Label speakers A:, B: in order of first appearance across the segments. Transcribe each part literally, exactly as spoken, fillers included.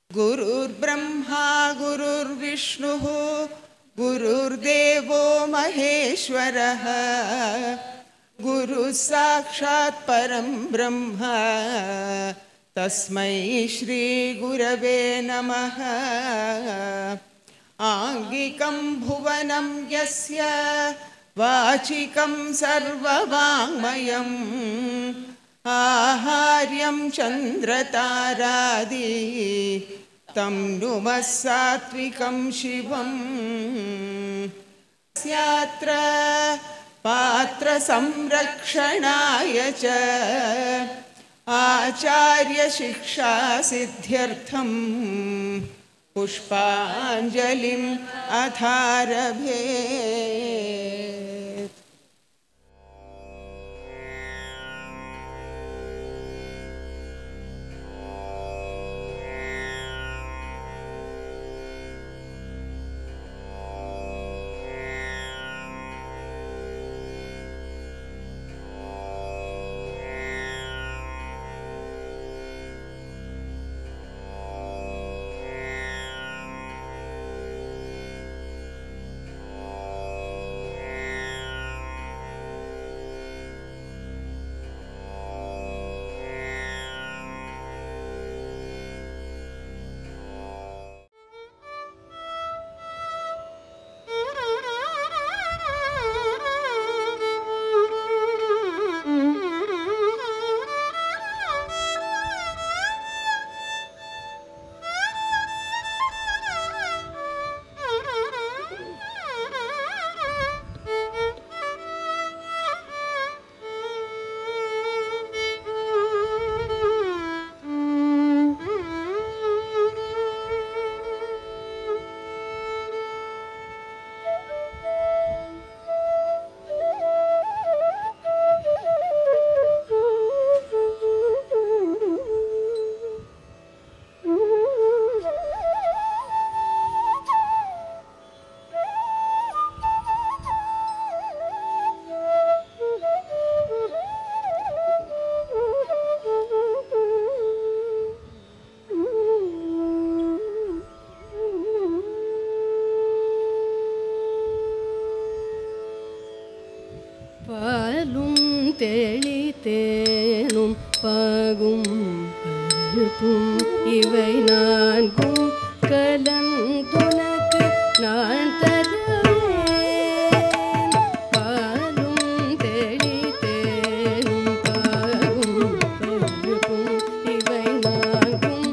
A: गुरुर्ब्रह्मा गुरुर्विष्णुः गुरुर्देवो महेश्वरः गुरुः साक्षात् परं ब्रह्म तस्मै श्री गुरवे नमः। आंगिकं भुवनं यस्य वाचिकं सर्ववाङ्मयम् आहार्यं चन्द्रतारादि तं नुमः सात्विकं शिवम्। स्यात्र पात्रसंरक्षणाय च आचार्यशिक्षासिद्ध्यर्थं पुष्पाञ्जलिम् अथारभेत्।
B: தெளித்தேனும் பாகும் பருப்பும் இவை நான்கும் கலந்துனக்கு நான் தருவேன். பாலும் தெளித்தேனும் பாகும் பருப்பும் இவை நான்கும்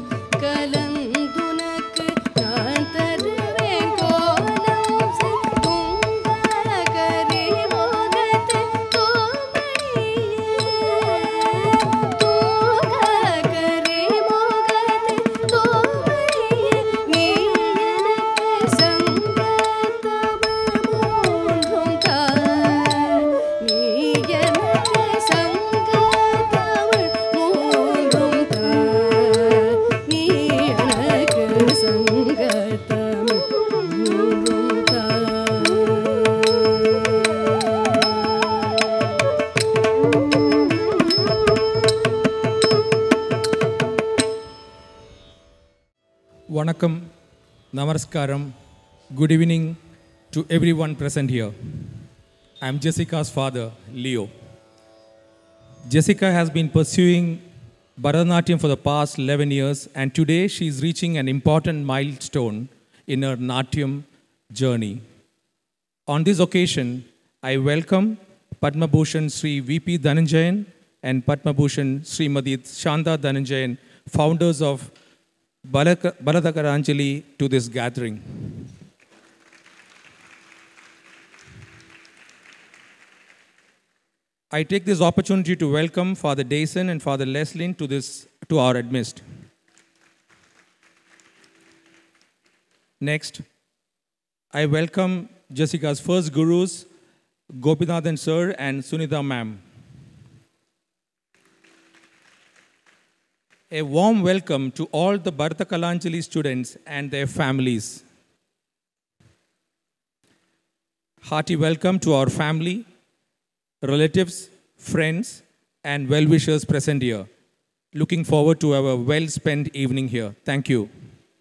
B: கலந்துனக்கு நான் தருவேன். கோலம் துங்க கரி மோகத்தை
C: Vanakkam, Namaskaram, good evening to everyone present here. I am Jessica's father, Leo. Jessica has been pursuing Bharatanatyam for the past eleven years, and today she is reaching an important milestone in her Natyam journey. On this occasion, I welcome Padma Bhushan Sri V P Dhananjayan and Padma Bhushan Srimati Shanda Dhananjayan, founders of Bharatakaranjali, to this gathering. I take this opportunity to welcome Father Dason and Father Leslin to this to our midst. Next, I welcome Jessica's first gurus, Gopinathan sir and Sunita ma'am. A warm welcome to all the Bharatakaranjali students and their families. Hearty welcome to our family, relatives, friends, and well-wishers present here. Looking forward to our well-spent evening here. Thank you.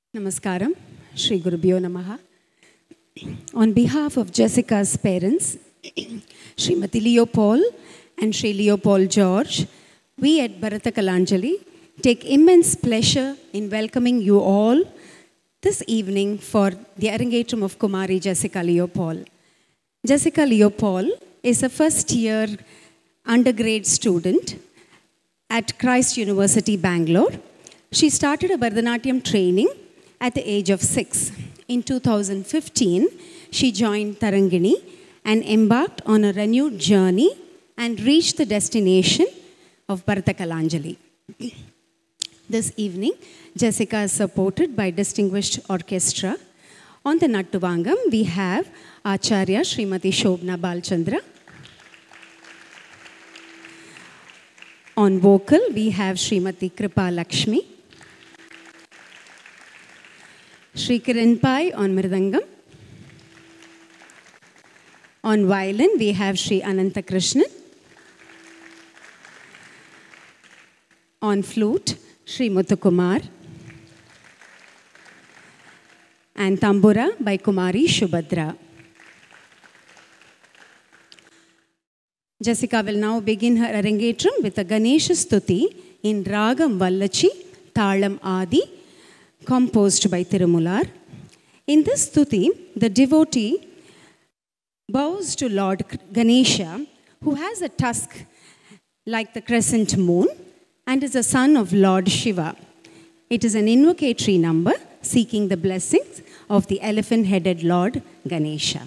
D: Namaskaram, Shri Gurubhyo Namaha. On behalf of Jessica's parents, Srimati Leopold and Shri Leopold George, we at Bharata Kalanjali take immense pleasure in welcoming you all this evening for the Arangetram of Kumari Jessica Leopold. Jessica Leopold is a first year undergrad student at Christ University, Bangalore. She started a Bharatanatyam training at the age of six. In two thousand fifteen, she joined Tarangini and embarked on a renewed journey and reached the destination of Bharata Kalanjali. This evening, Jessica is supported by distinguished orchestra. On the Nattuvangam, we have Acharya Srimati Shobna Balchandra. On vocal, we have Srimati Kripa Lakshmi. Shri Kiran Pai on Mridangam. On violin, we have Shri Ananta Krishnan. On flute, Shri Muthukumar. And tambura by Kumari Shubhadra. Jessica will now begin her Arangetram with a Ganesha Stuti in Ragam Vallachi, Thalam Adi, composed by Tirumular. In this Stuti, the devotee bows to Lord Ganesha, who has a tusk like the crescent moon and is a son of Lord Shiva. It is an invocatory number seeking the blessings of the elephant-headed Lord Ganesha.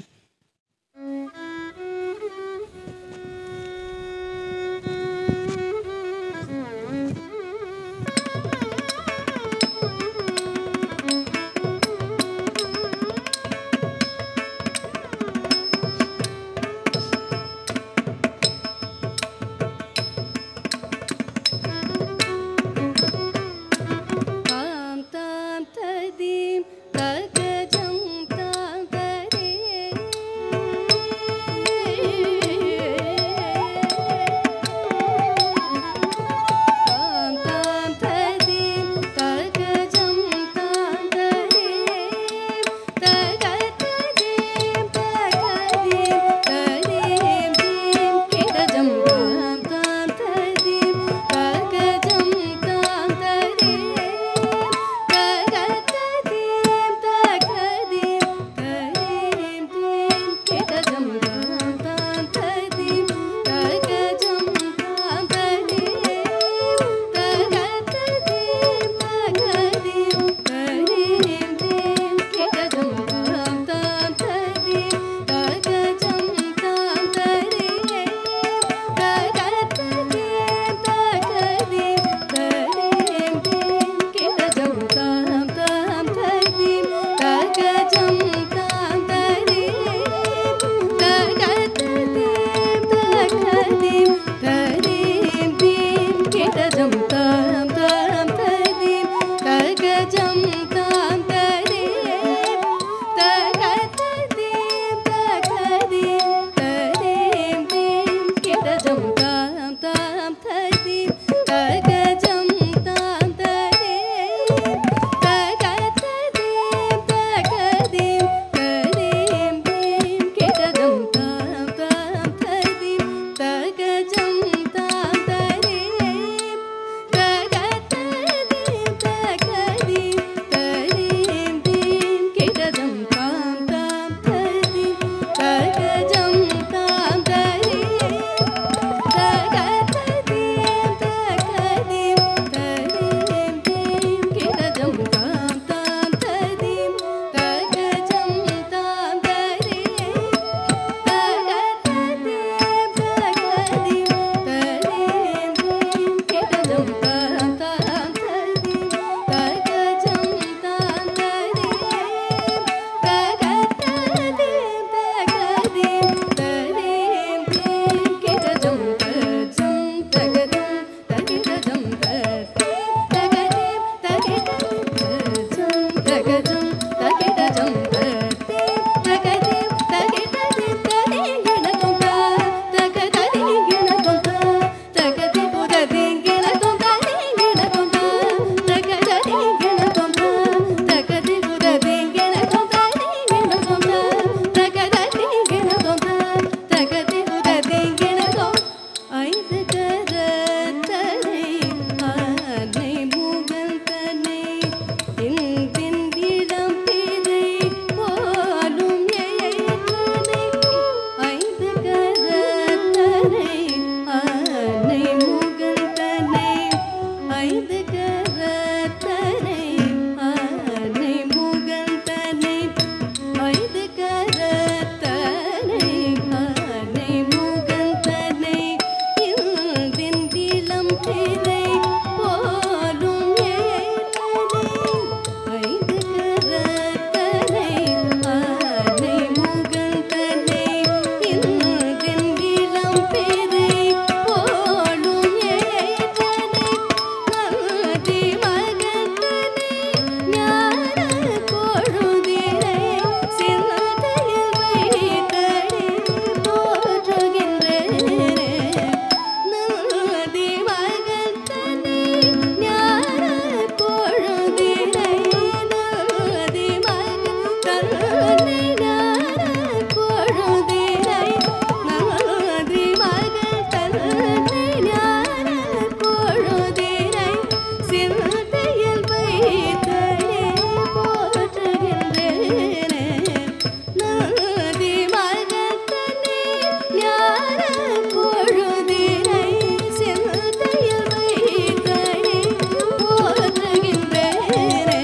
B: ஐந்து கரத்தனை ஆனை முகந்தனை ஐந்து கரத்தனை ஆனை முகந்தனை இந்தின் இளம் பிறை போலும் ஏற்றனை ஐந்து கரத்தனை ஆனை முகந்தனை இந்தின் இளம் பிறை போலும் ஏற்றனை நந்தி மகந்தனை ஞான கொழுந்தினை சிந்தையில் வைத்தடி போற்றுகின்றேனே நந்தி மகந்தனை ஞான கொழுந்தினை நந்தி மகந்தனை ஞான கொழுந்தினை நந்தி மகந்தனை ஞான கொழுந்தினை சிந்தையில் வைத்தடி போற்றுகின்றேனே நந்தி மகந்தனை ஞான கொழுந்தினை சிந்தையில் வைத்தடி போற்றுகின்றேனே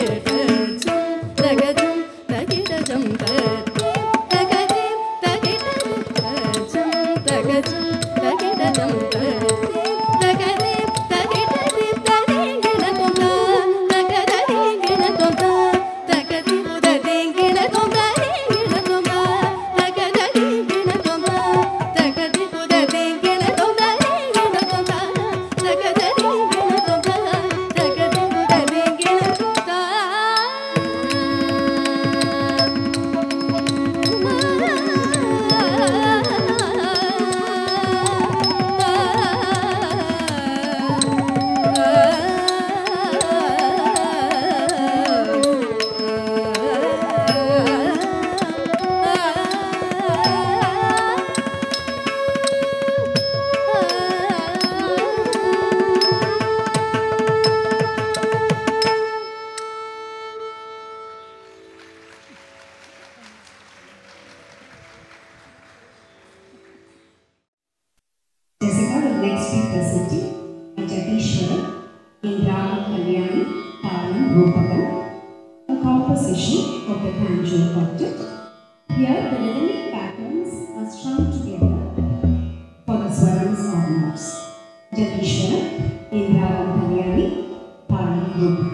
B: தகஜம் தகிடஜம் தகஜம் தகிடஜம் தகஜம் தகிடஜம் தகஜம் தகிடஜம் தகிடஜம் தகஜம் தகஜம் தகஜம்
D: Jessica will next be presenting Jagdishwara in Ragam Kalyani Taranam Rupakam, a composition of the Tanjore octet. Here the rhythmic patterns are strung together for the swarams or notes. Jagdishwara in Ragam Kalyani Taranam Rupakam.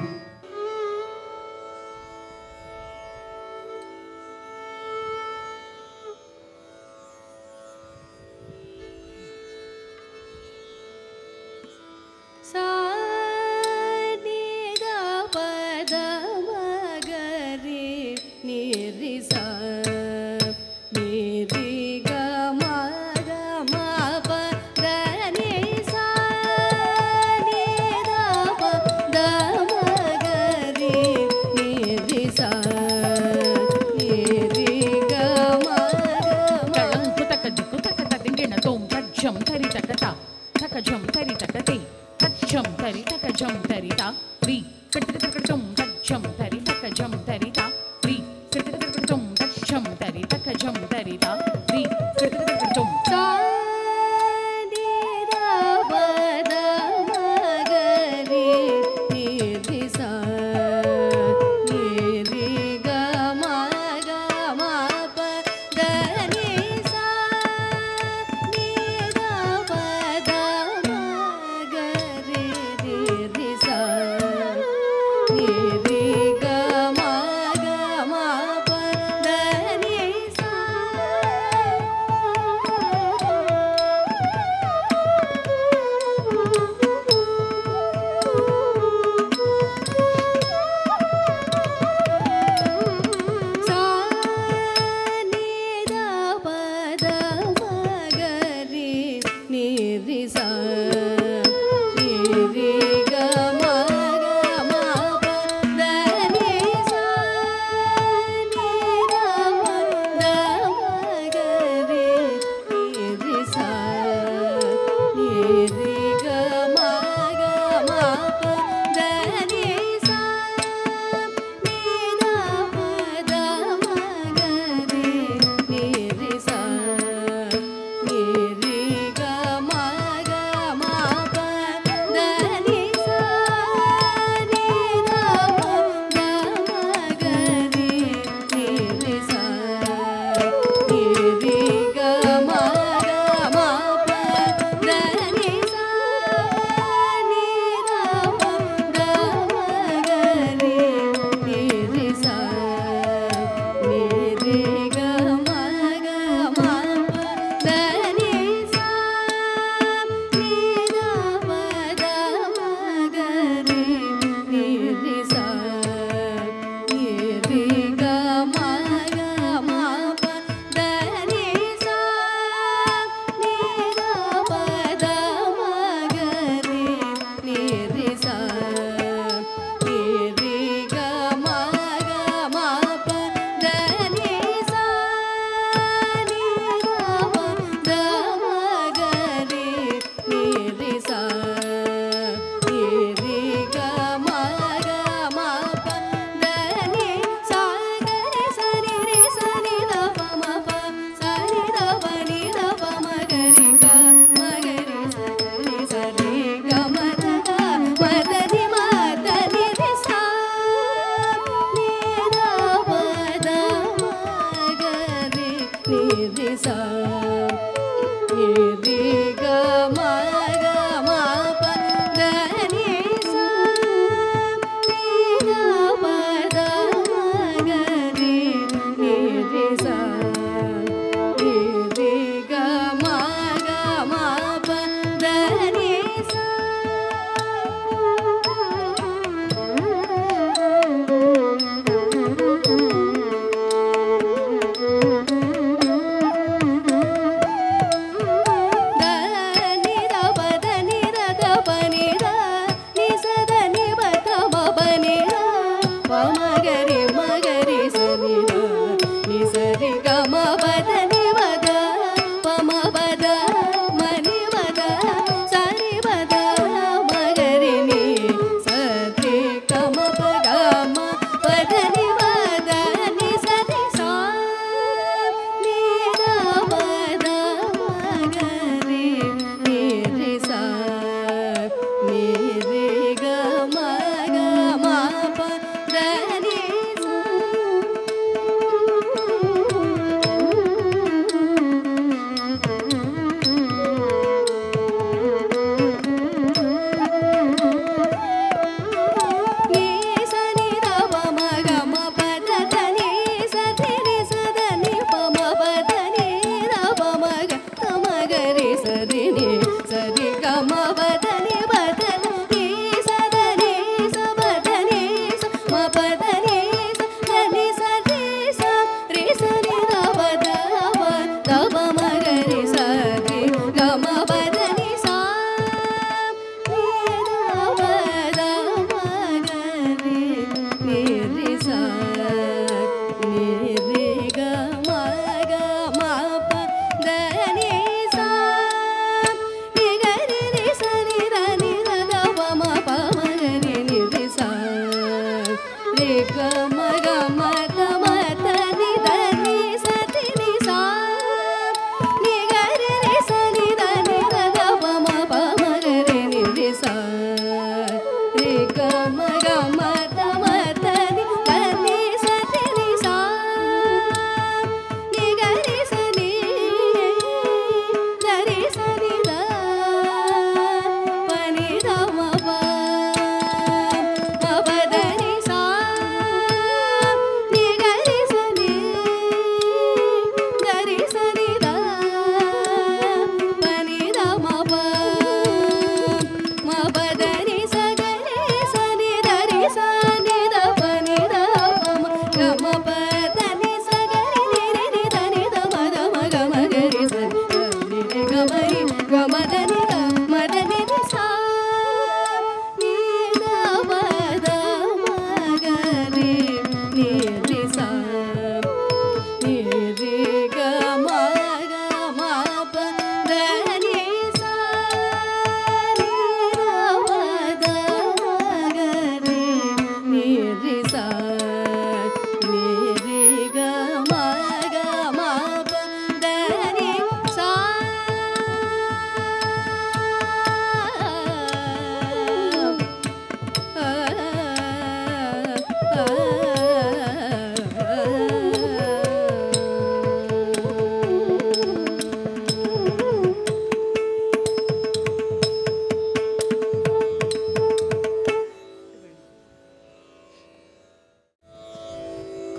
B: sa ni da pa da ma ga re ni ri sa ni ri ga ma ga ma pa da ni sa ni da pa da ma ga re ni ri sa ni ri ga ma ga ma
E: Talam putaka dikutaka tadingena tom tajam tari takata takajam tari takate tajam tari takajam tari ta ri katakatatum tajam tari takajam tari ta ri katakatatum tajam tari takajam tari ta ri katakatatum
B: sa ni da pa da ma ga re ni ri sa ni ri ga ma ga ma pa da ni sa ni da pa da ma ga re ni ri sa ni ri ga ma ga ma pa da ni sa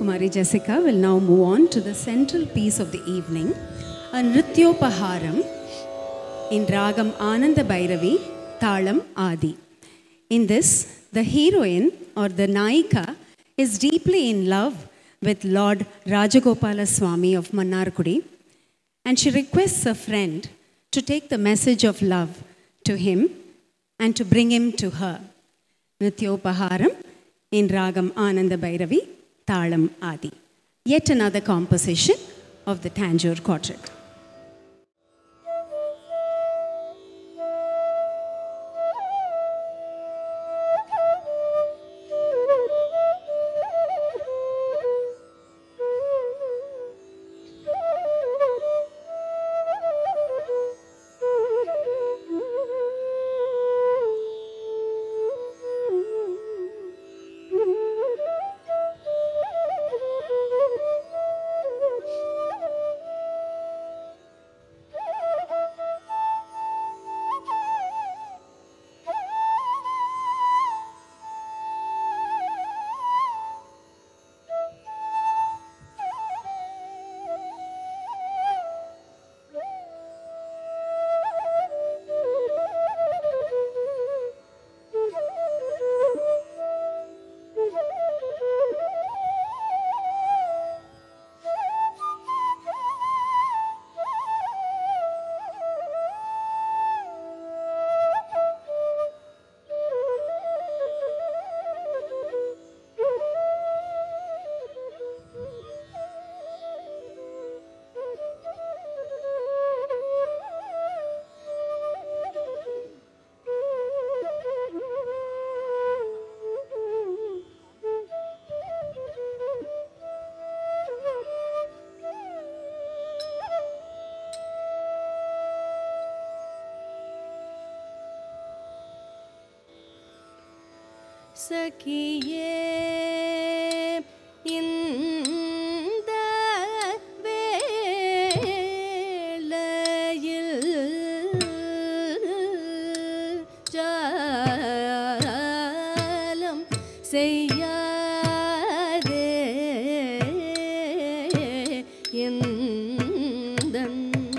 D: Kumari Jessica will now move on to the central piece of the evening, a Nrityopaharam in Ragam Ananda Bhairavi, Thalam Adi. In this, the heroine or the Naika is deeply in love with Lord Rajagopala Swami of Mannarkudi, and she requests a friend to take the message of love to him and to bring him to her. Nrityopaharam in Ragam Ananda Bhairavi, Thalam Adi. Yet another composition of the Tanjore Quartet.
B: சகியே இந்த வேளையில் ஜாலம் செய்யாதே எந்தன்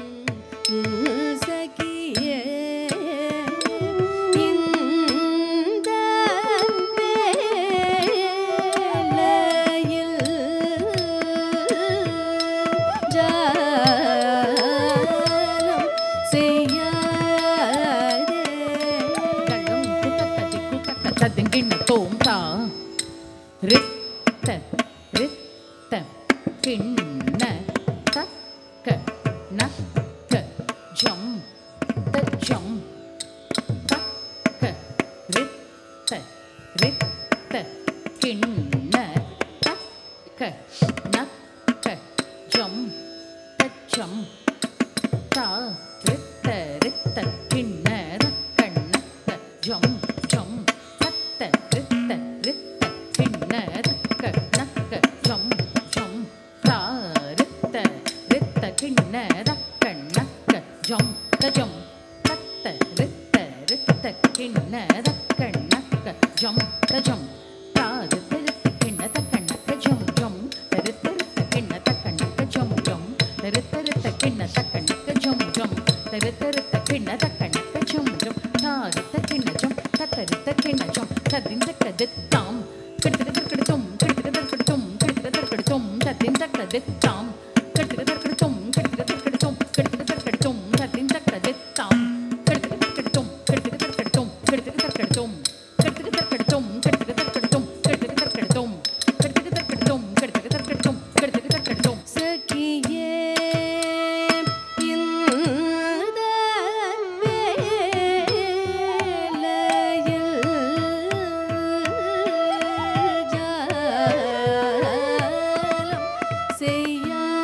B: சகியே
E: ரித்த ரித்த கிண்ண தக்க நக்க ஜம் தஜம் தக்க ரித்த ரித்த கிண்ண தக்க நக்க ஜம் தஜம் தா ரித்த ரித்த கிண்ண தக்க நக்க ஜம் ஜம் தத்த ரித்த ரித்த கிண்ண தக்க நக்க ஜம் ஜம் தா ரித்த ரித்த கிண்ண தக்க நக்க ஜம் தஜம் தத்த ரித்த ரித்த கிண்ண தக்க நக்க ஜம் தஜம் தா ரித்த ரித்த கிண்ண தக்க நக்க ஜம் ஜம் ரித்த ரித்த கிண்ண தக்க நக்க ஜம் ஜம் ரித்த ரித்த கிண்ண தக்க நக்க ஜம் ஜம் ரித்த ரித்த கிண்ண தக்க நக்க ஜம் ஜம் தா ரித்த கிண்ண ஜம் தத்த ரித்த கிண்ண ஜம் ததிந்த கதித்தாம் கிடத்திடத்திற்கிடத்தும் கிடத்திடத்திற்கிடத்தும் கிடத்திடத்திற்கிடத்தும் ததிந்த கதித்தாம் கிடத்திடத்திற்கிடத்தும் கிடத்திடத்திற்கிடத்தும் கிடத்திடத்திற்கிடத்தும் ததிந்த கதித்தாம் கிடத்திடத்திற்கிடத்தும் கிடத்திடத்திற்கிடத்தும் கிடத்திடத்திற்கிடத்தும் கிடத்திடத்திற்கிடத்தும் கிடத்திடத்திற்கிடத்தும் கிடத்திடத்திற்கிடத்தும் கிடத்திடத்திற்கிடத்தும் கிடத்திடத்திற்கிடத்தும் கிடத்திடத்திற்கிடத்தும்
B: சகியே இந்த வேளையில் ஜாலம் செய்யாதே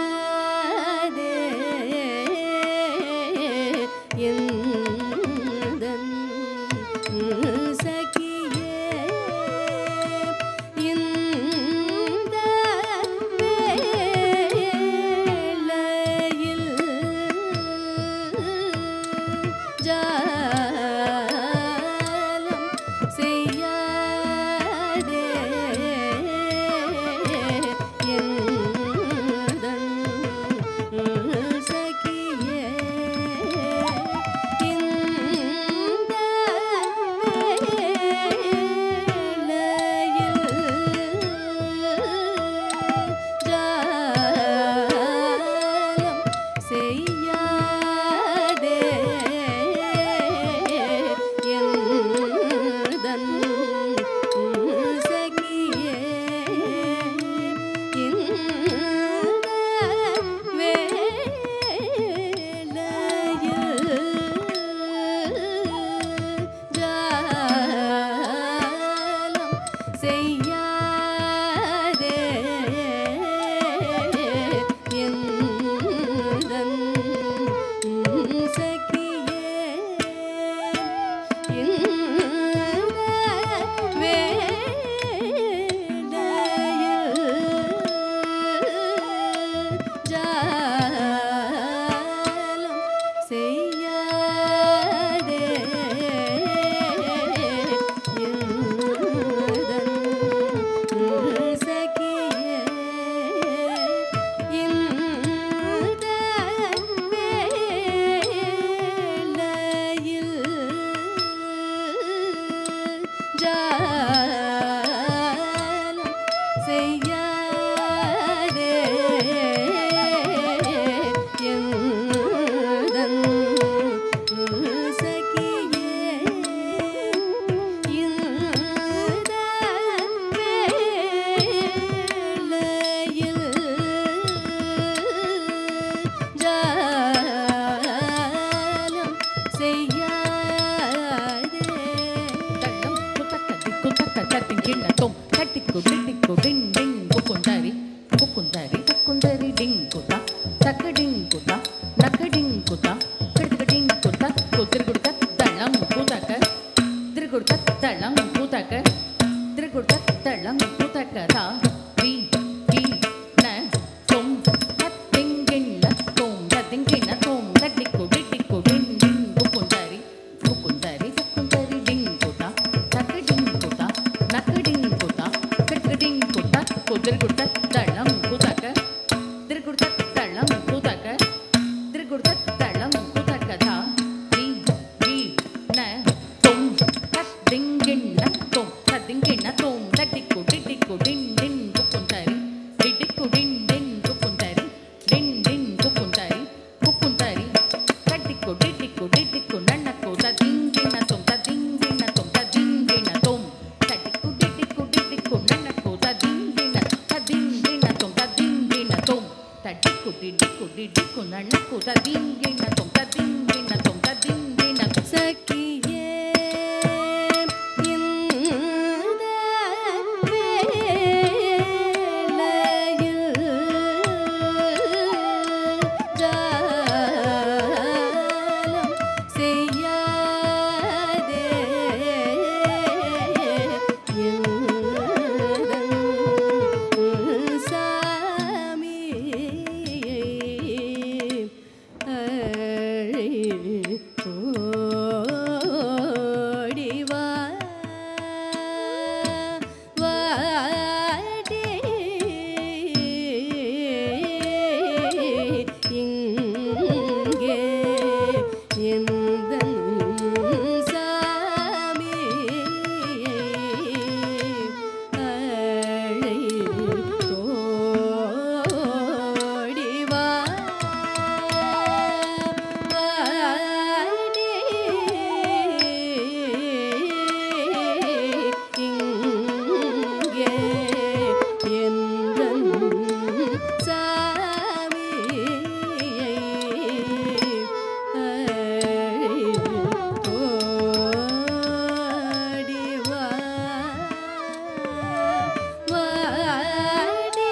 E: కుతక తతింగిణ తోం తటికు డిటికు డింగ్ డింగ్ కుకుందరి కుకుందరి కుకుందరి డింగ్ కుత తక డింగ్ కుత నక డింగ్ కుత కడిక డింగ్ కుత కుదిరుగుడుక తళం కుతక తిరుగుడుక తళం కుతక తిరుగుడుక తళం కుతక తా వి వి న తోం తతింగిణ తోం తతింగిణ తోం తటికు డిటికు డింగ్ డింగ్ కుకుందరి కుకుందరి కుకుందరి డింగ్ కుత తక డింగ్ కుత నక డింగ్ కుత కడిక డింగ్ కుత కుదిరుగుడుక తళం కుతక తిరుగుడుక తళం కుతక తిరుగుడుక తళం కుతక తా వి వి న తోం తతింగిణ తోం తతింగిణ తోం తటికు డిటికు డింగ్ డింగ్ కుకుందరి డిటికు డింగ్ డింగ్ కుకుందరి డింగ్ డింగ్ కుకుందరి కుకుందరి తటికు డిటికు డిటికు నన్నకు తతింగిణ తోం తతింగిణ తోం తతింగిణ తోం తటికు డిటికు డిటికు నన్నకు తతింగిణ తతింగిణ తోం తతింగిణ తోం తటికు డిటికు డిటికు నన్నకు తతింగిణ తోం తతింగిణ తోం తతింగిణ తోం
B: சக்கியே இந்த வேளையில் ஜாலம் செய்யாதே எந்தன் சாமியை அழைத்து ஓடி வா வாடி இங்கே எந்தன் சாமியை அழைத்து ஓடி வா வாடி இங்கே எந்தன் சாமியை அழைத்து ஓடி வா வாடி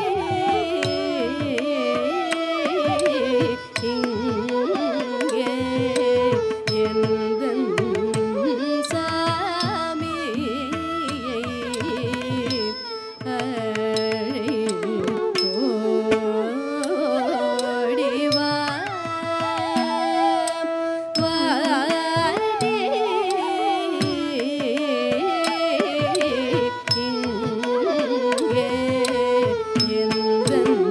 B: இங்கே எந்தன் சாமியை அழைத்து ஓடி வா வாடி இங்கே எந்தன்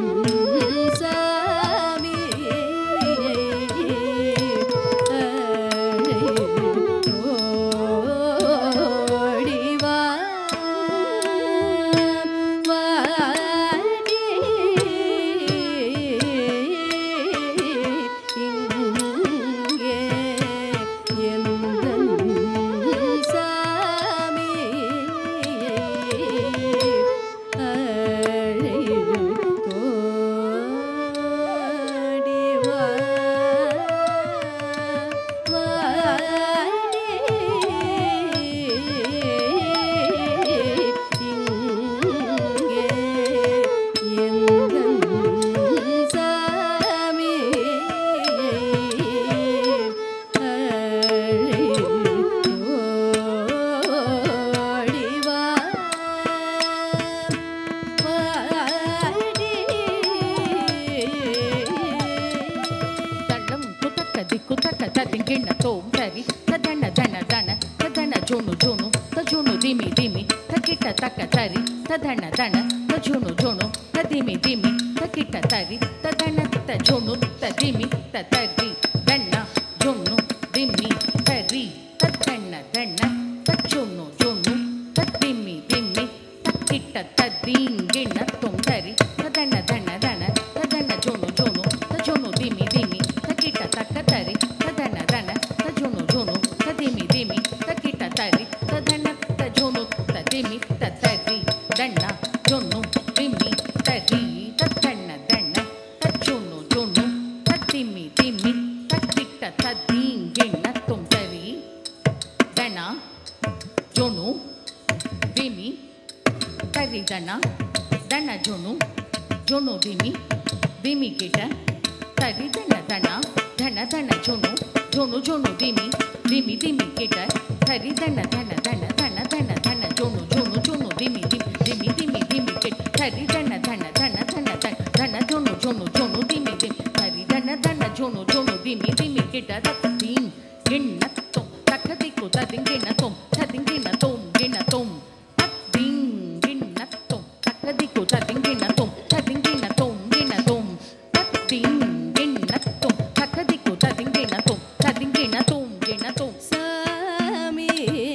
B: சாமியை அழைத்து ஓடி வா வாடி இங்கே எந்தன் சாமியை அழைத்து ஓடி வா வாடி இங்கே எந்தன் சாமியை அழைத்து ஓடி வா வாடி
E: தளம் குதக்க திக்குதக்க ததிங்கிண தோம் தரி ததன தன தன ததன ஜோனு ஜோனு தஜோனு திமி திமி தக்கிட்ட தக்க தரி ததன தன தஜோனு ஜோனு ததிமி திமி தக்கிட்ட தரி ததன தஜோனு ததிமி ததரி தன ஜோனு திமி தரி ததன தன தஜோனு ஜோனு ததிமி திமி தக்கிட்ட ததிங்கிண தோம் தரி ததன தன தன ததன ஜோனு ஜோனு தஜோனு திமி திமி தக்கிட்ட தக்க தரி ததன தன தஜோனு ஜோனு ததிமி திமி தக்கிட்ட தரி ததன தஜோனு ததிமி ததரி தன ஜோனு திமி தரி ததன தன தஜோனு ஜோனு ததிமி திமி ತರಿ ದಣ ದಣ ಜೋನು ಜೋನು ದಿಮಿ ದಿಮಿ ಕಿಟ ತರಿ ದಣ ದಣ ಧಣ ಧಣ ಜೋನು ಜೋನು ಜೋನು ದಿಮಿ ದಿಮಿ ದಿಮಿ ಕಿಟ ತರಿ ದಣ ಧಣ ಧಣ ಧಣ ಧಣ ಧಣ ಜೋನು ಜೋನು ಜೋನು ದಿಮಿ ದಿಮಿ ದಿಮಿ ದಿಮಿ ದಿಮಿ ಕಿಟ ತರಿ ದಣ ಧಣ ಧಣ ಧಣ ಧಣ ಧಣ ಜೋನು ಜೋನು ಜೋನು ದಿಮಿ ದಿಮಿ ತರಿ ದಣ ಧಣ ಜೋನು ಜೋನು ದಿಮಿ ದಿಮಿ ಕಿಟ ತತ್ ದೀನ್ ಗಿಣ್ಣ ತೊಂ ತಕ್ಕ ದಿಕ್ಕು ತದಿಂಗ್ ಗಿಣ್ಣ ತೊಂ ತದಿಂಗ್ ಗಿಣ್ಣ ತೊಂ ಗಿಣ್ಣ ತೊಂ ತತ್ ದೀನ್ ಗಿಣ್ಣ ತೊಂ ತಕ್ಕ ದಿಕ್ಕು ತದಿಂಗ್ ಗಿಣ್ಣ ತೊಂ ತದಿಂಗ್ ಗಿಣ್ಣ ತೊಂ ಗಿಣ್ಣ ತೊಂ ತತ್ ದೀನ್ ಗಿಣ್ಣ ತೊಂ ತಕ್ಕ ದಿಕ್ಕು ತದಿಂಗ್ ಗಿಣ್ಣ ತೊಂ ತದಿಂಗ್ ಗಿಣ್ಣ ತೊಂ ಗಿಣ್ಣ ತೊಂ
B: ಸಾಮಿ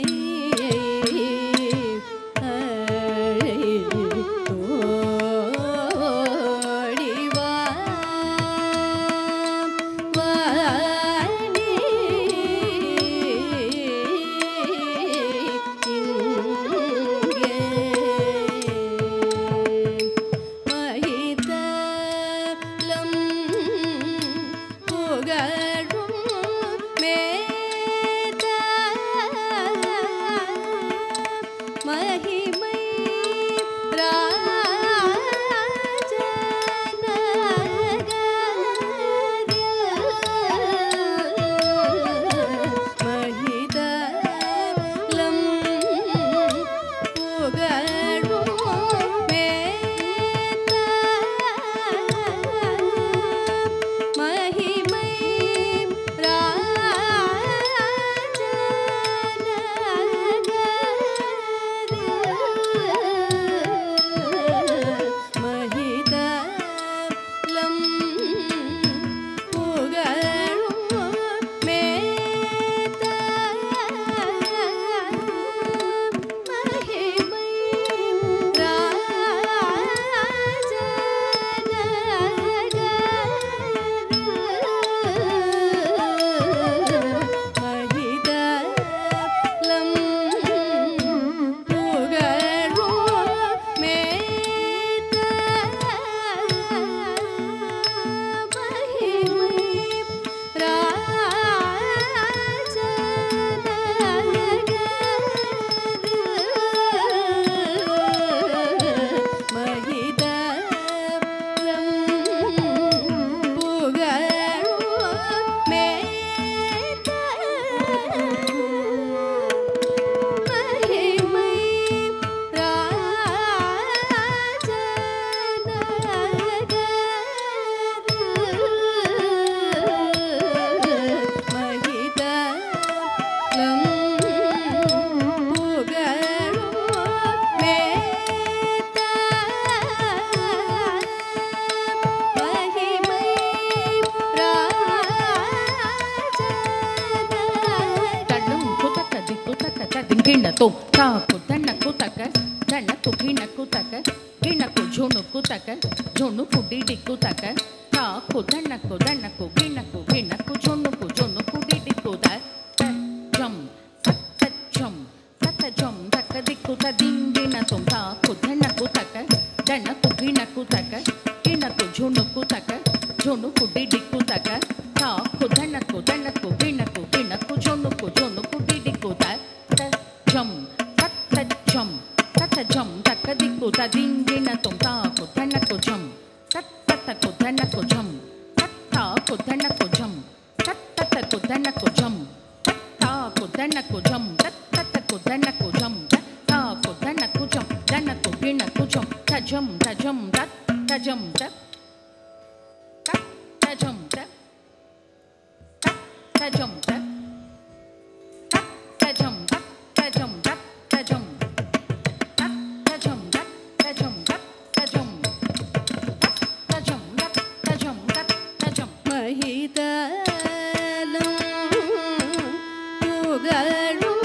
B: ತೋಡಿವಾ ವಾಣಿ ಇಂಗೆ மகிதலம் புகழும் மேத மகிமை ராஜநகரில் மகிதலம் புகழும் மேத மகிமை ராஜநகரில் மகிதலம் புகழும் மேத மகிமை ராஜநகரில் மகிதலம் புகழும் மேத மகிமை ராஜநகரில் மகிதலம் புகழும் மேத மகிமை ராஜநகரில் மகிதலம் புகழும் மேத மகிமை
E: தடம்
B: ராஜநகரில்
E: குதக்க திக்கு தக்க தದಿಂಗ್ ಗಿಣ್ಣ ತೊಂ ತಾಕು ದಣ್ಣ ಕುತಕ ದಣ್ಣ ಕು ಗಿಣ್ಣ ಕುತಕ ಗಿಣ್ಣ ಕು ಜೋನು ಕುತಕ ಜೋನು ಕು ಡಿಡಿ ಕುತಕ ತಾಕು ದಣ್ಣ ಕು ದಣ್ಣ ಕು ಗಿಣ್ಣ ಕು ಗಿಣ್ಣ ಕು ಜೋನು ಕು ಜೋನು ಕು ಡಿಡಿ ಕುತ ತ ಜಂ ತತ್ತ ಜಂ ತತ್ತ ಜಂ ತಕ್ಕ ದಿಕ್ಕು ತದಿಂಗ್ ಗಿಣ್ಣ ತೊಂ ತಾಕು ದಣ್ಣ ಕುತಕ ದಣ್ಣ ಕು ಗಿಣ್ಣ ಕುತಕ ಗಿಣ್ಣ ಕು ಜೋನು ಕುತಕ ಜೋನು ಕು ಡಿಡಿ ಕುತಕ ತಾಕು ದಣ್ಣ ಕು ದಣ್ಣ ಕು ಗಿಣ್ಣ ಕು ಗಿಣ್ಣ ಕು ಜೋನು ಕು ಜೋನು ಕು ಡಿಡಿ ಕುತ ತ ಜಂ ತತ್ತ ಜಂ ತತ್ತ ಜಂ ತಕ್ಕ ದಿಕ್ಕು ತದಿಂಗ್ ಗಿಣ್ಣ ತೊಂ ತಾಕು ದಣ್ಣ ಕು ಜಂ ತತ್ತ ಕು ದಣ್ಣ ಕು ಜಂ ತತ್ತ ಕು ದಣ್ಣ ಕು ಜಂ ತತ್ತ ಕು ದಣ್ಣ ಕು ಜಂ ತತ್ತ ಕು ದಣ್ಣ ಕು ಜಂ ತತ್ತ ಕು ದಣ್ಣ ಕು ಜಂ ತತ್ತ ಕು ದಣ್ಣ ಕು ಜಂ ದಣ್ಣ ಕು ಗಿಣ್ಣ ಕು ಜಂ ತ ಜಂ ತ ಜಂ ತತ್ ತ ಜಂ ತ ತತ್ ತ ಜಂ ತ ತತ್ ತ ಜಂ ತ ತತ್ ತ ಜಂ ತತ್ ತ ಜಂ ತತ್ ತ ಜಂ ತತ್ ತ ಜಂ ತತ್ ತ ಜಂ ತತ್ ತ ಜಂ ತತ್ ತ ಜಂ ತತ್ ತ ಜಂ ತತ್ ತ ಜಂ
B: மகிதலம் புகழும்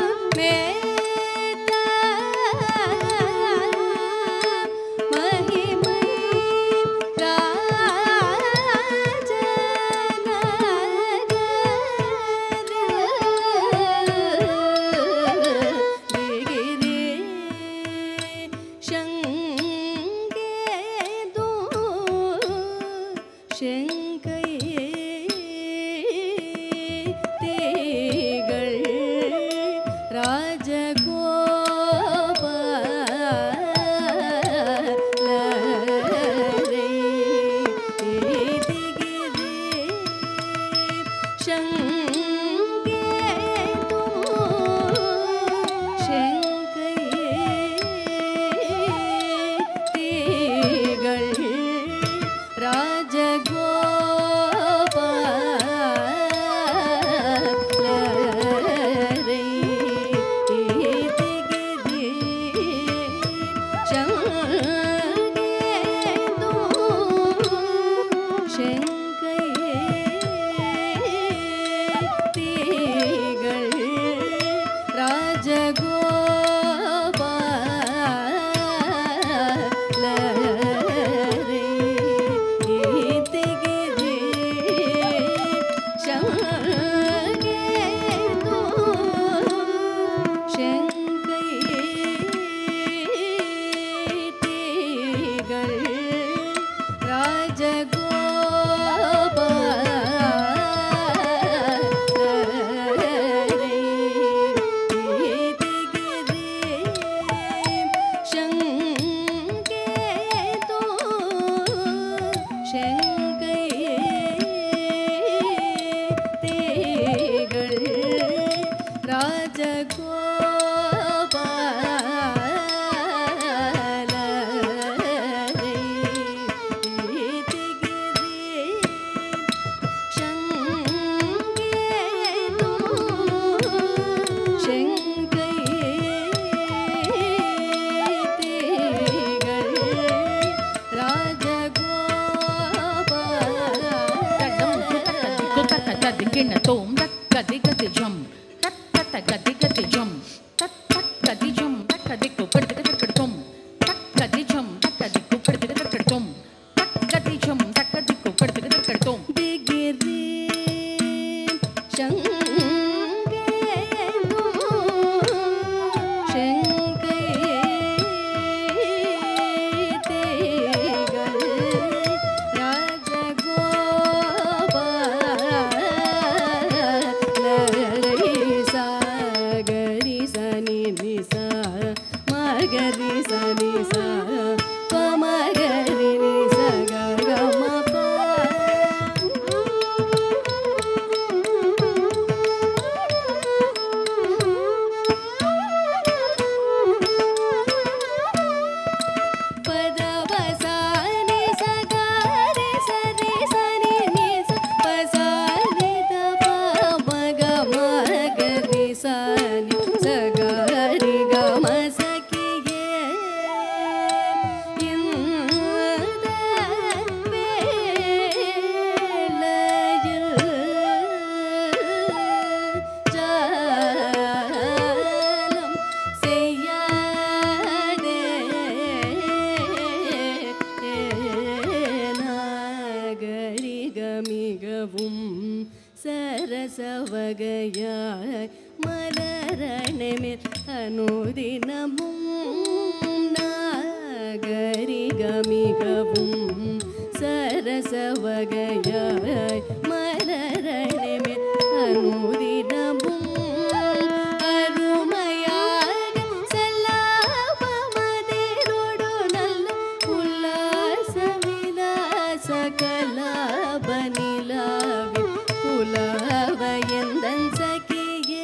B: மேத மகிமை ராஜநகரில்
E: ತಕ್ಕ ದಿಕ್ಕು ಪಡ್ತಿಕ ತಕ್ಕಡ್ಕೊಂ ತಕ್ಕ ದಿಚಂ ತಕ್ಕ ದಿಕ್ಕು ಪಡ್ತಿಕ ತಕ್ಕಡ್ಕೊಂ ತಕ್ಕ ದಿಚಂ ತಕ್ಕ ದಿಕ್ಕು ಪಡ್ತಿಕ ತಕ್ಕಡ್ಕೊಂ
B: ದಿಗಿರಿ ಶಂಕೇನು ಶಂಕೈತೆಗಲ್ ರಾಜಗೋಪಾಲ ಸಾಗರಿ ಸನಿ ನಿಸ ಮಗರಿ ಸನಿ ಸ ಪಮಗರಿ ನಿಸ ಗಮ சரசவகையாய் மலரணைமேல் அனுதினமும் நாகரிகமிகவும் சரசவகையாய் மலரணைமேல் அனுதினமும் அருமையாக செல்லாபமதிரோடு நல்ல உல்லாச விலாச கலாபனிலாவி குலவ எந்தன் சகியே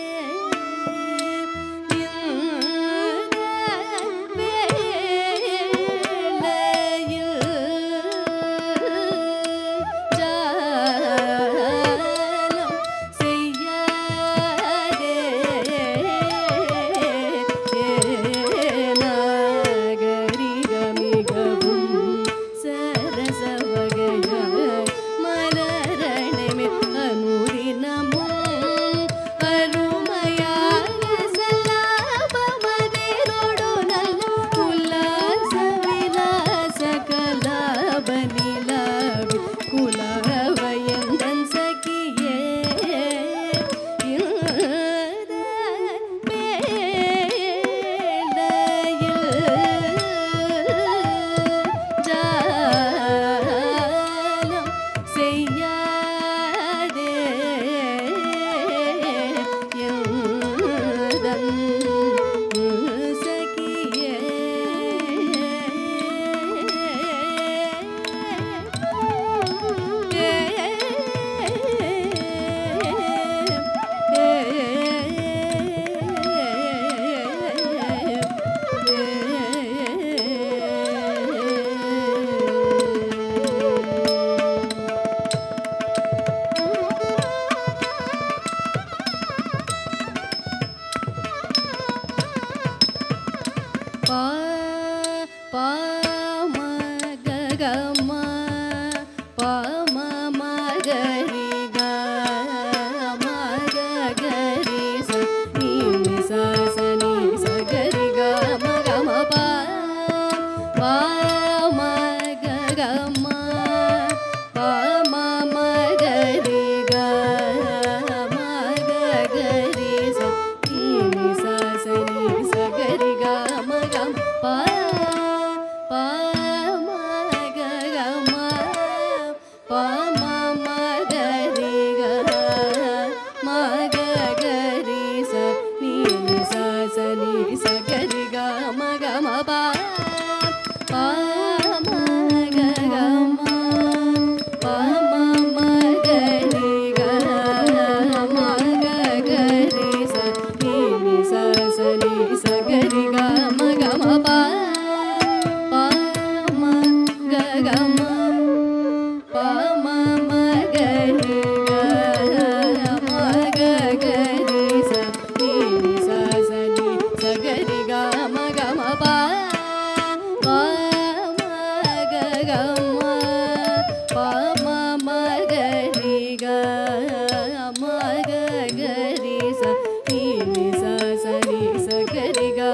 F: ಗ ಮ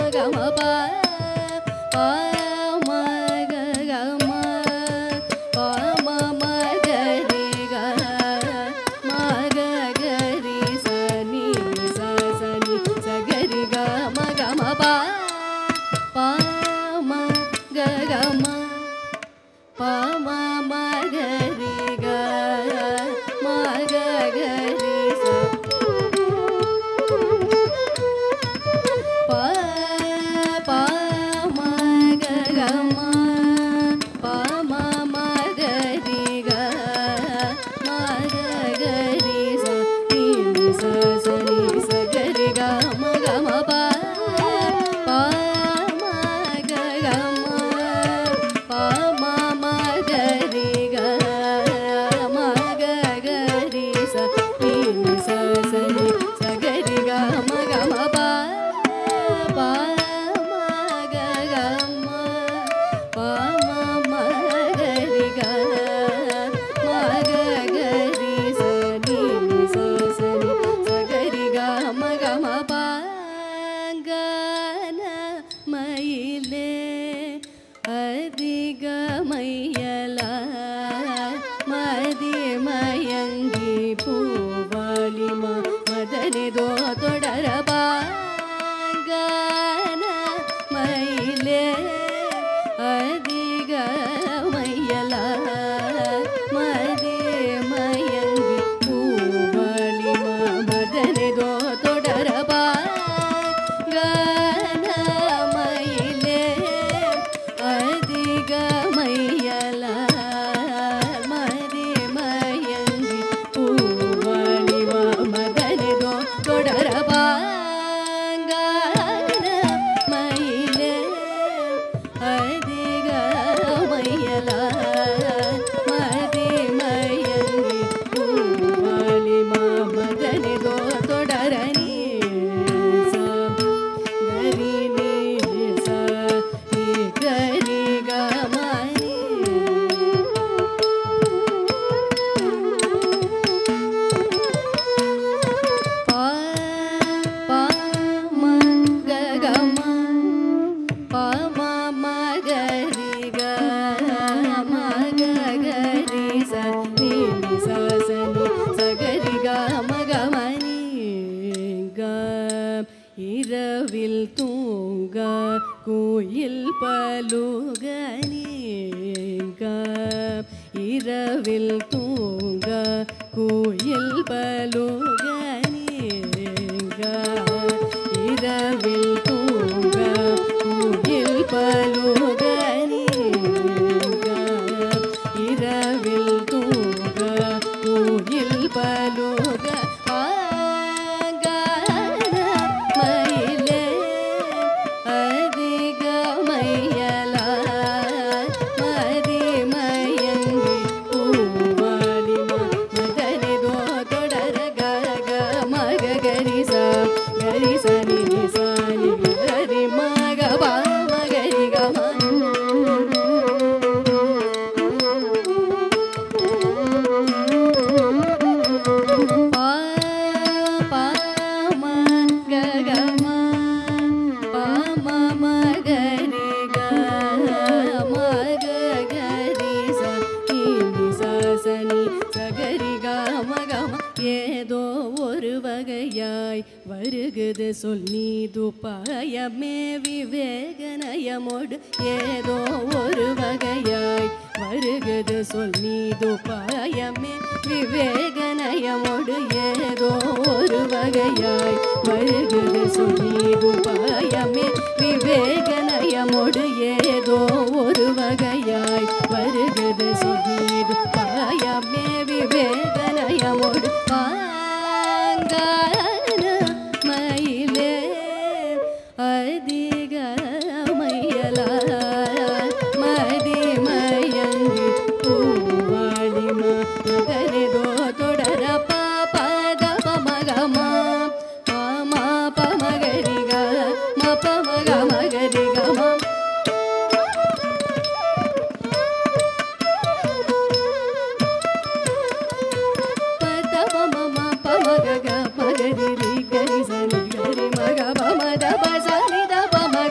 B: Gari gari sani gari maga ba ma da ba sani da ba ma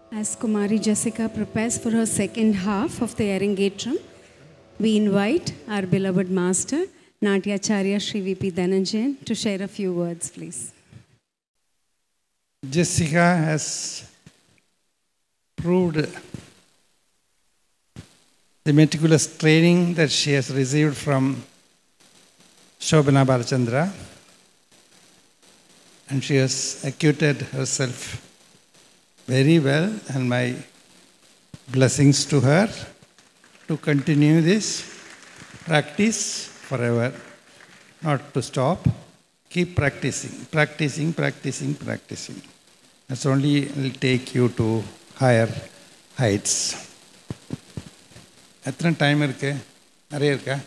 D: As Kumari Jessica prepares for her second half of the Arangetram, we invite our beloved master, Natyacharya Sri V P Dhananjayan, to share a few words, please.
F: Jessica has proved the meticulous training that she has received from Shobhana Balachandra, and she has acquitted herself very well, and my blessings to her to continue this practice forever, not to stop. Keep practicing, practicing, practicing, practicing. That's only will take you to higher heights. How time irke? Areyarka?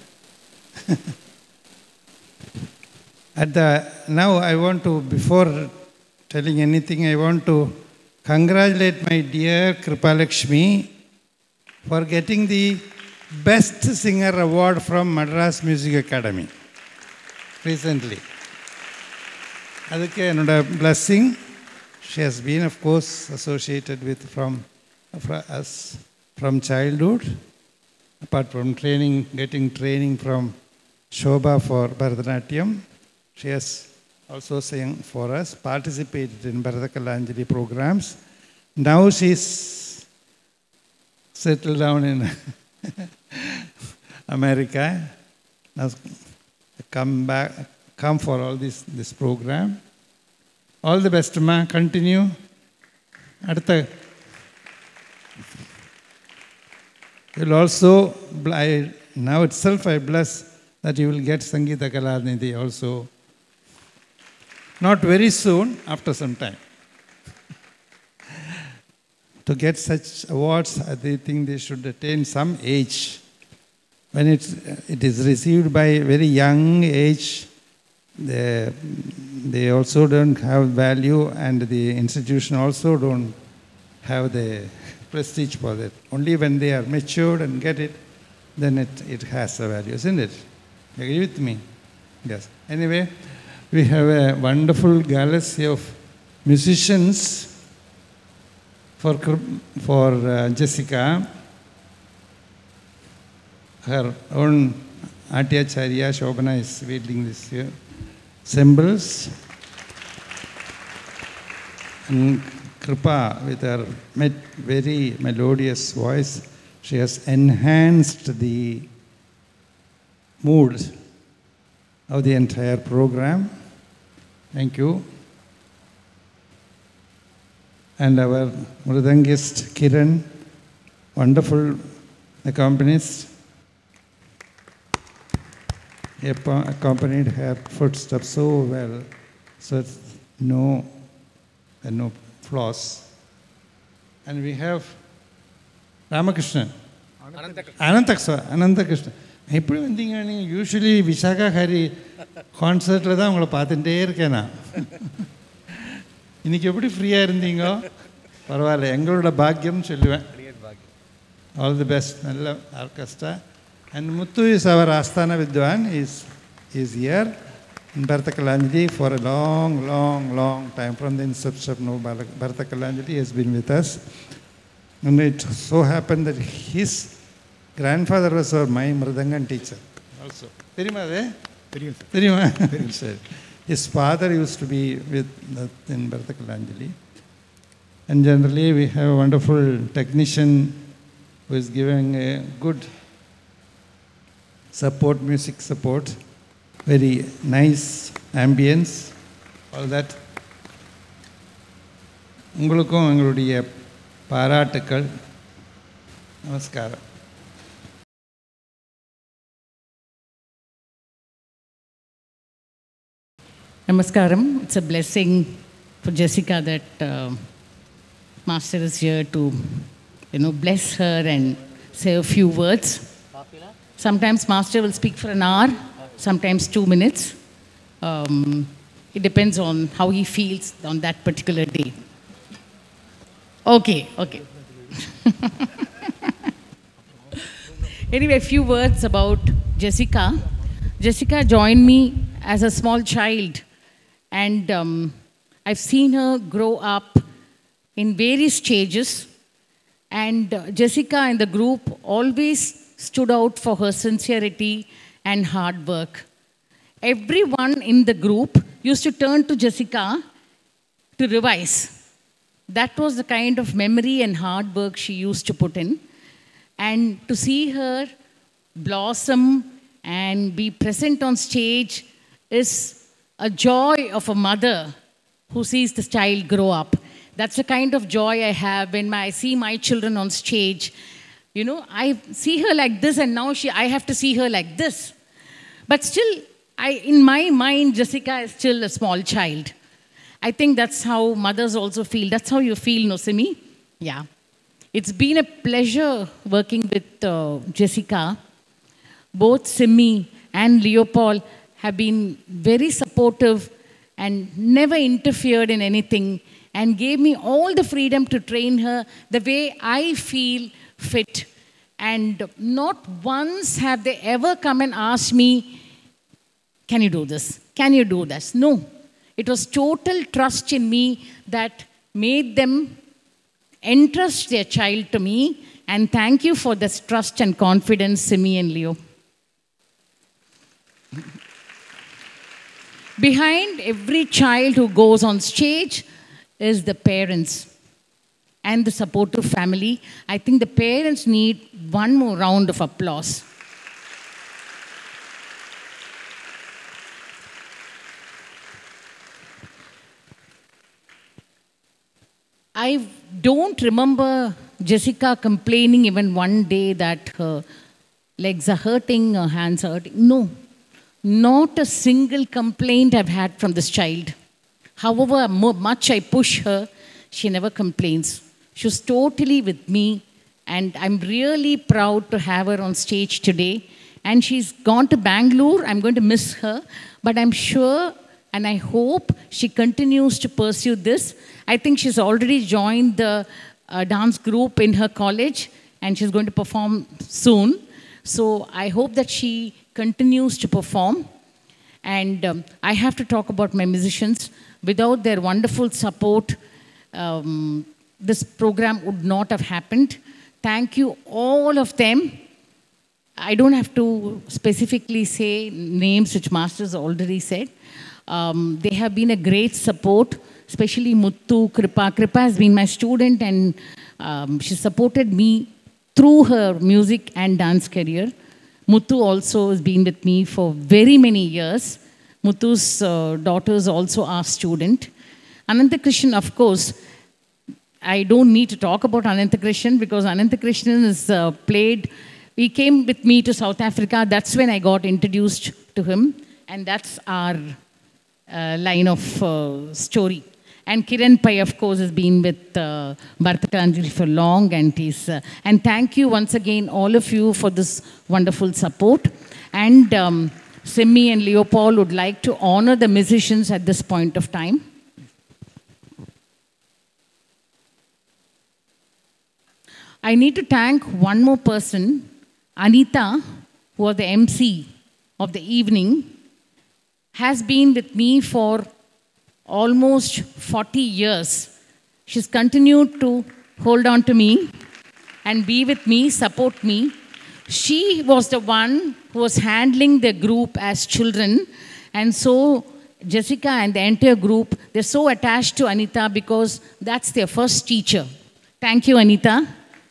F: At the now, I want to, before telling anything, I want to congratulate my dear Kripalakshmi for getting the Best Singer Award from Madras Music Academy recently. That's a blessing. She has been, of course, associated with from, from us from childhood, apart from training, getting training from Shobha for Bharatanatyam. She has also sang for us, participated in Bharata Kalanjali programs. Now she's settled down in America. Now come back, come for all this, this program. All the best, ma. Continue. Adutha. You'll also, I, now itself I bless that you will get Sangeeta Kalanidhi also. Not very soon, after some time. To get such awards, I think they should attain some age. When it's, it is received by a very young age, they, they also don't have value, and the institution also don't have the prestige for that. Only when they are matured and get it, then it, it has a value, isn't it? You agree with me? Yes. Anyway, we have a wonderful galaxy of musicians for, for uh, Jessica. Her own Natyacharya Shobhana is wielding this year. Cymbals. And Kripa, with her very melodious voice, she has enhanced the mood of the entire program. Thank you. And our Mridangist Kiran, wonderful accompanist, he accompanied her footsteps so well, so it's no, uh, no flaws. And we have Ramakrishnan. Anantakswa. Anantakrishna. எப்படி வந்தீங்க நீங்கள்? Usually Visakha Hari கான்சர்ட்டில் தான் உங்களை பார்த்துட்டே இருக்கேனா. இன்றைக்கி எப்படி ஃப்ரீயாக இருந்தீங்க? பரவாயில்ல, எங்களோட பாக்கியம்னு சொல்லுவேன். All the best. நல்ல ஆர்கெஸ்ட்ரா. அண்ட் முத்து இஸ் அவர் ஆஸ்தான வித்வான், is is year in Bharata Kalanjali for a long, long, long time. From the inception of Bharata Kalanjali, he has been with us. And it so happened that his grandfather was our my Mridangan teacher also. Theriyuma ade? Theriyum sir. Theriyuma? Theriyum sir. His father used to be with in Bharata Kalanjali. And generally we have a wonderful technician who is giving a good support, music support, very nice ambience, all that. உங்களுக்கும் எங்களுடைய பாராட்டுக்கள். நமஸ்காரம்.
E: Namaskaram. It's a blessing for Jessica that uh, Master is here to, you know, bless her and say a few words. Sometimes Master will speak for an hour, sometimes two minutes. Um, it depends on how he feels on that particular day. Okay, okay. Anyway, a few words about Jessica. Jessica joined me as a small child, and um, I've seen her grow up in various stages And uh, Jessica in the group always stood out for her sincerity and hard work. Everyone in the group used to turn to Jessica to revise. That was the kind of memory and hard work she used to put in. And to see her blossom and be present on stage is a joy of a mother who sees the child grow up. That's the kind of joy I have when my, I see my children on stage. You know, I see her like this, and now she, I have to see her like this. But still, I, in my mind, Jessica is still a small child. I think that's how mothers also feel. That's how you feel, no, Simi? Yeah. It's been a pleasure working with uh, Jessica. Both Simi and Leopold have been very supportive and never interfered in anything and gave me all the freedom to train her the way I feel fit. And not once have they ever come and asked me, can you do this? Can you do this? No. It was total trust in me that made them entrust their child to me. And thank you for this trust and confidence, Simi and Leo. Behind every child who goes on stage is the parents and the supportive family. I think the parents need one more round of applause. I don't remember Jessica complaining even one day that her legs are hurting, her hands are hurting. No, not a single complaint I've had from this child. However much I push her, she never complains. She was totally with me, and I'm really proud to have her on stage today. And she's gone to Bangalore. I'm going to miss her, but I'm sure and I hope she continues to pursue this. I think she's already joined the uh, dance group in her college, and she's going to perform soon. So I hope that she continues to perform. And um, I have to talk about my musicians. Without their wonderful support, um, this program would not have happened. Thank you, all of them. I don't have to specifically say names which Masters already said. Um, they have been a great support, especially Muthu, Kripa. Kripa has been my student, and um, she supported me through her music and dance career. Muthu also has been with me for very many years. Muthu's uh, daughter is also our student. Anantakrishnan, of course, I don't need to talk about Anantakrishnan because Anantakrishnan is uh, played. He came with me to South Africa. That's when I got introduced to him. And that's our uh, line of uh, story. And Kiran Pai, of course, has been with uh, Bharata Kalanjali for long. And, he's, uh, and thank you once again, all of you, for this wonderful support. And um, Simi and Leopold would like to honor the musicians at this point of time. I need to thank one more person, Anita, who was the M C of the evening, has been with me for almost forty years. She's continued to hold on to me and be with me, support me. She was the one who was handling the group as children. And so Jessica and the entire group, they're so attached to Anita because that's their first teacher. Thank you, Anita.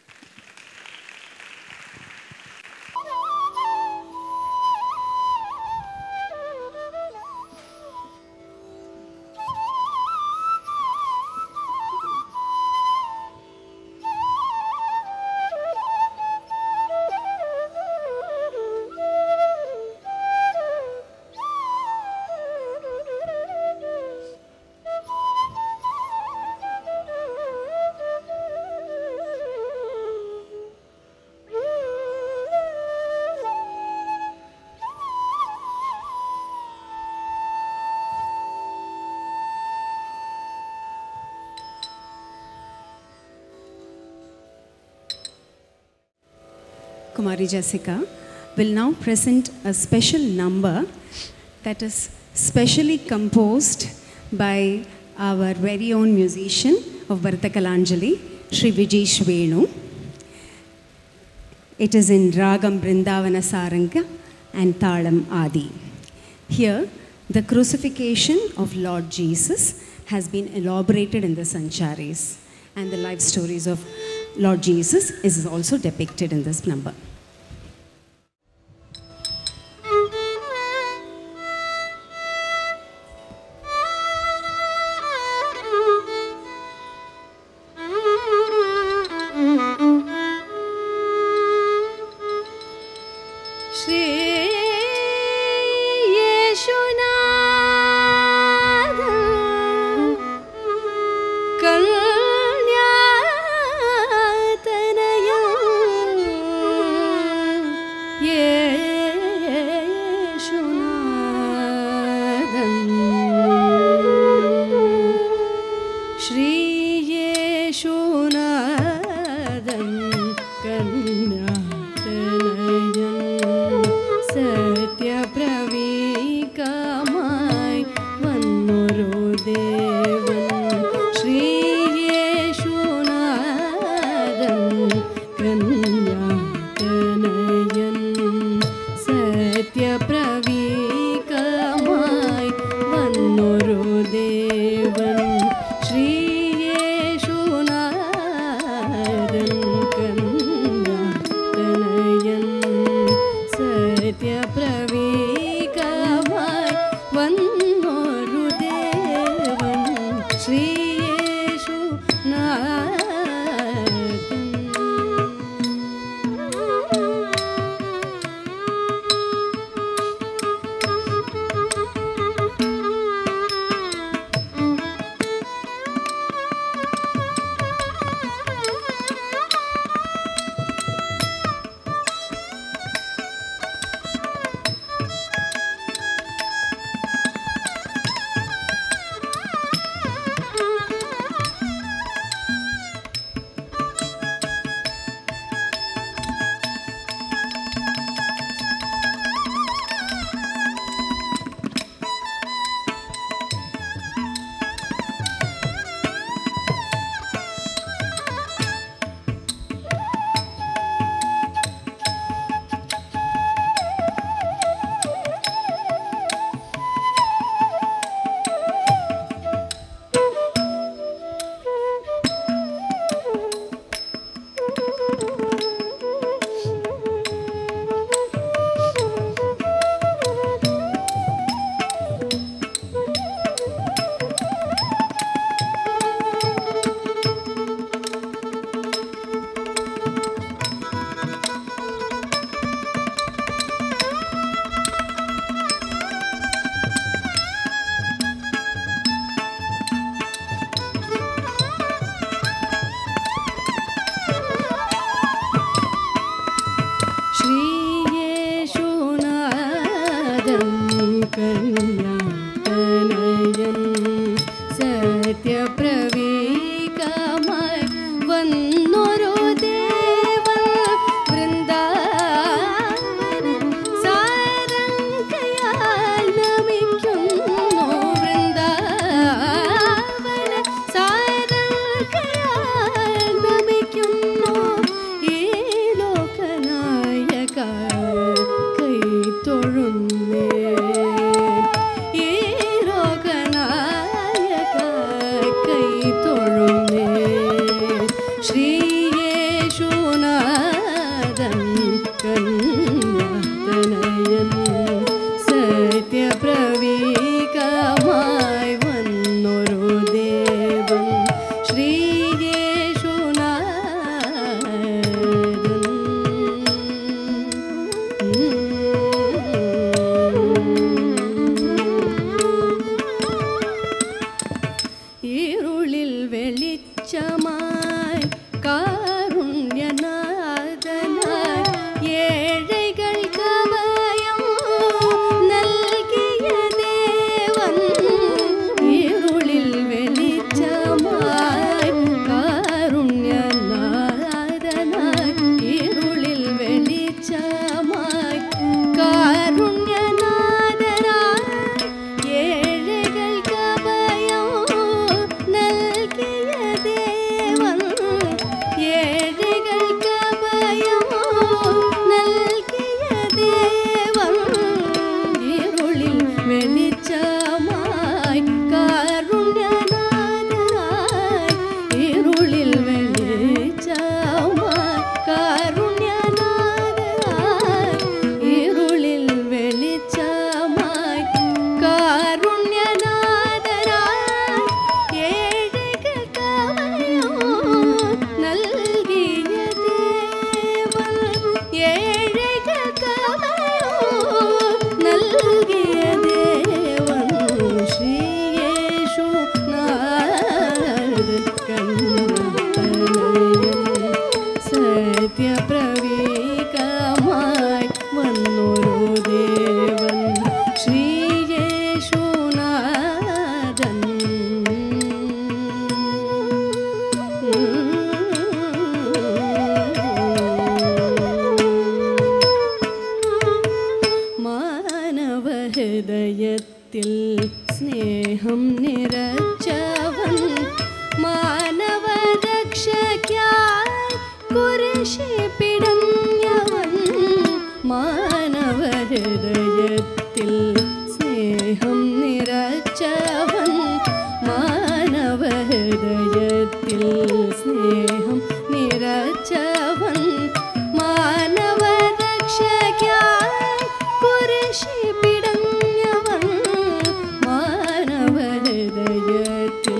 D: Kumari Jessica will now present a special number that is specially composed by our very own musician of Bharata Kalanjali, Shri Vijesh Venu. It is in Ragam Vrindavana Saranga and Talam Adi. Here, the crucifixion of Lord Jesus has been elaborated in the Sancharis, and the life stories of Lord Jesus is also depicted in this number.
B: Yeah. സ്നേഹം നിറച്ചവൻ മാനവരക്ഷയ്ക്കായി കുരിശിൽ പിടഞ്ഞവൻ മാനവഹൃദയത്തിൽ.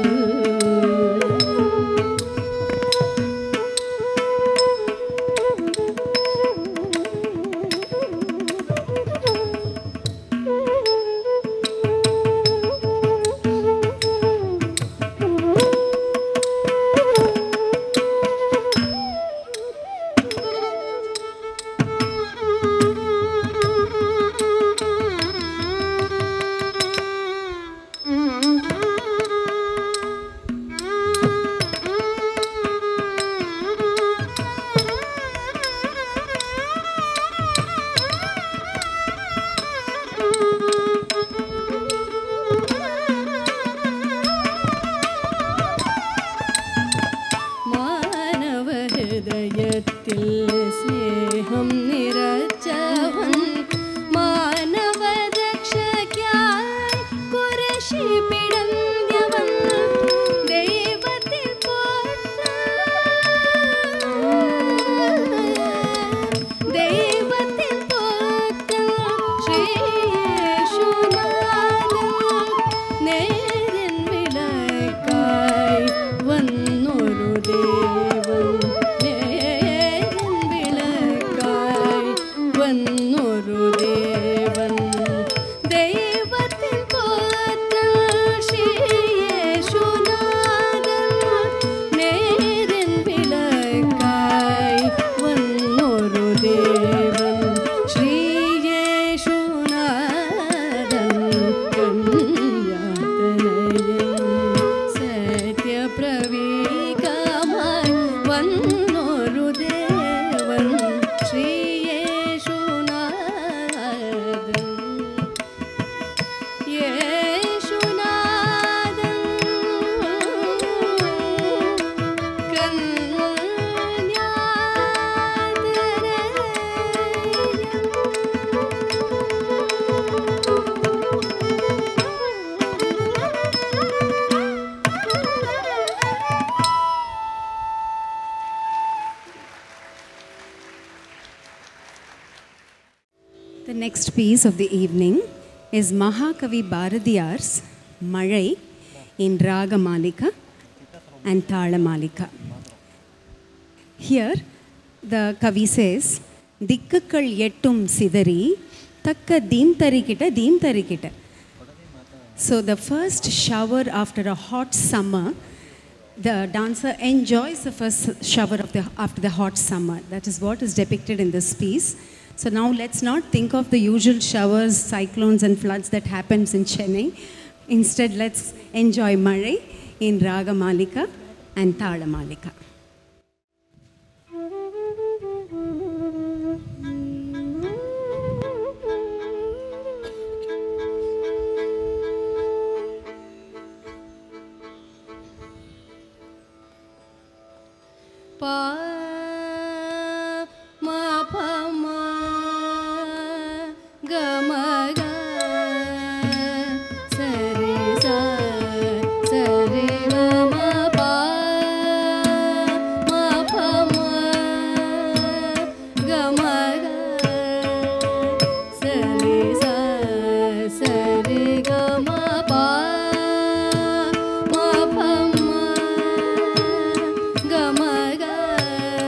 B: മാനവഹൃദയത്തിൽ സ്നേഹം നിറച്ചവൻ മാനവരക്ഷയ്ക്കായി കുരിശിൽ പിടഞ്ഞവൻ ദൈവത്തിൽ ദൈവത്തിൽ ശ്രീയേശുനാഥൻ നേരിൻ വിളക്കായി വന്നൊരു ദേവൻ നേരിൻ വിളക്കായി വന്നൊരു ദേവൻ ദൈവത്തിൽ ശ്രീയേശുനാഥൻ നേരിൻ വിളക്കായി വന്നൊരു ദേവൻ ശ്രീയേശുനാഥൻ കന്യാതനയൻ സത്യപ്രവീകമായി വന്നൊരു ദേവൻ ശ്രീയേശുനാഥൻ യേശുനാഥൻ
D: The next piece of the evening is Mahakavi Bharadiyar's Mazhai in Raga Malika and Thala Malika. Here, the Kavi says, Dikkakal yettum sidari, takka deem tarikita, deem tarikita. So the first shower after a hot summer, the dancer enjoys the first shower of the, after the hot summer. That is what is depicted in this piece. So now let's not think of the usual showers, cyclones and floods that happens in Chennai. Instead, let's enjoy Mazhai in Raga Malika and Thala Malika.
B: Pa ma pa ma ga ma ga sa re sa sa re ga ma pa ma pa ma ga ma ga sa re sa sa re ga ma pa ma pa ma ga ma ga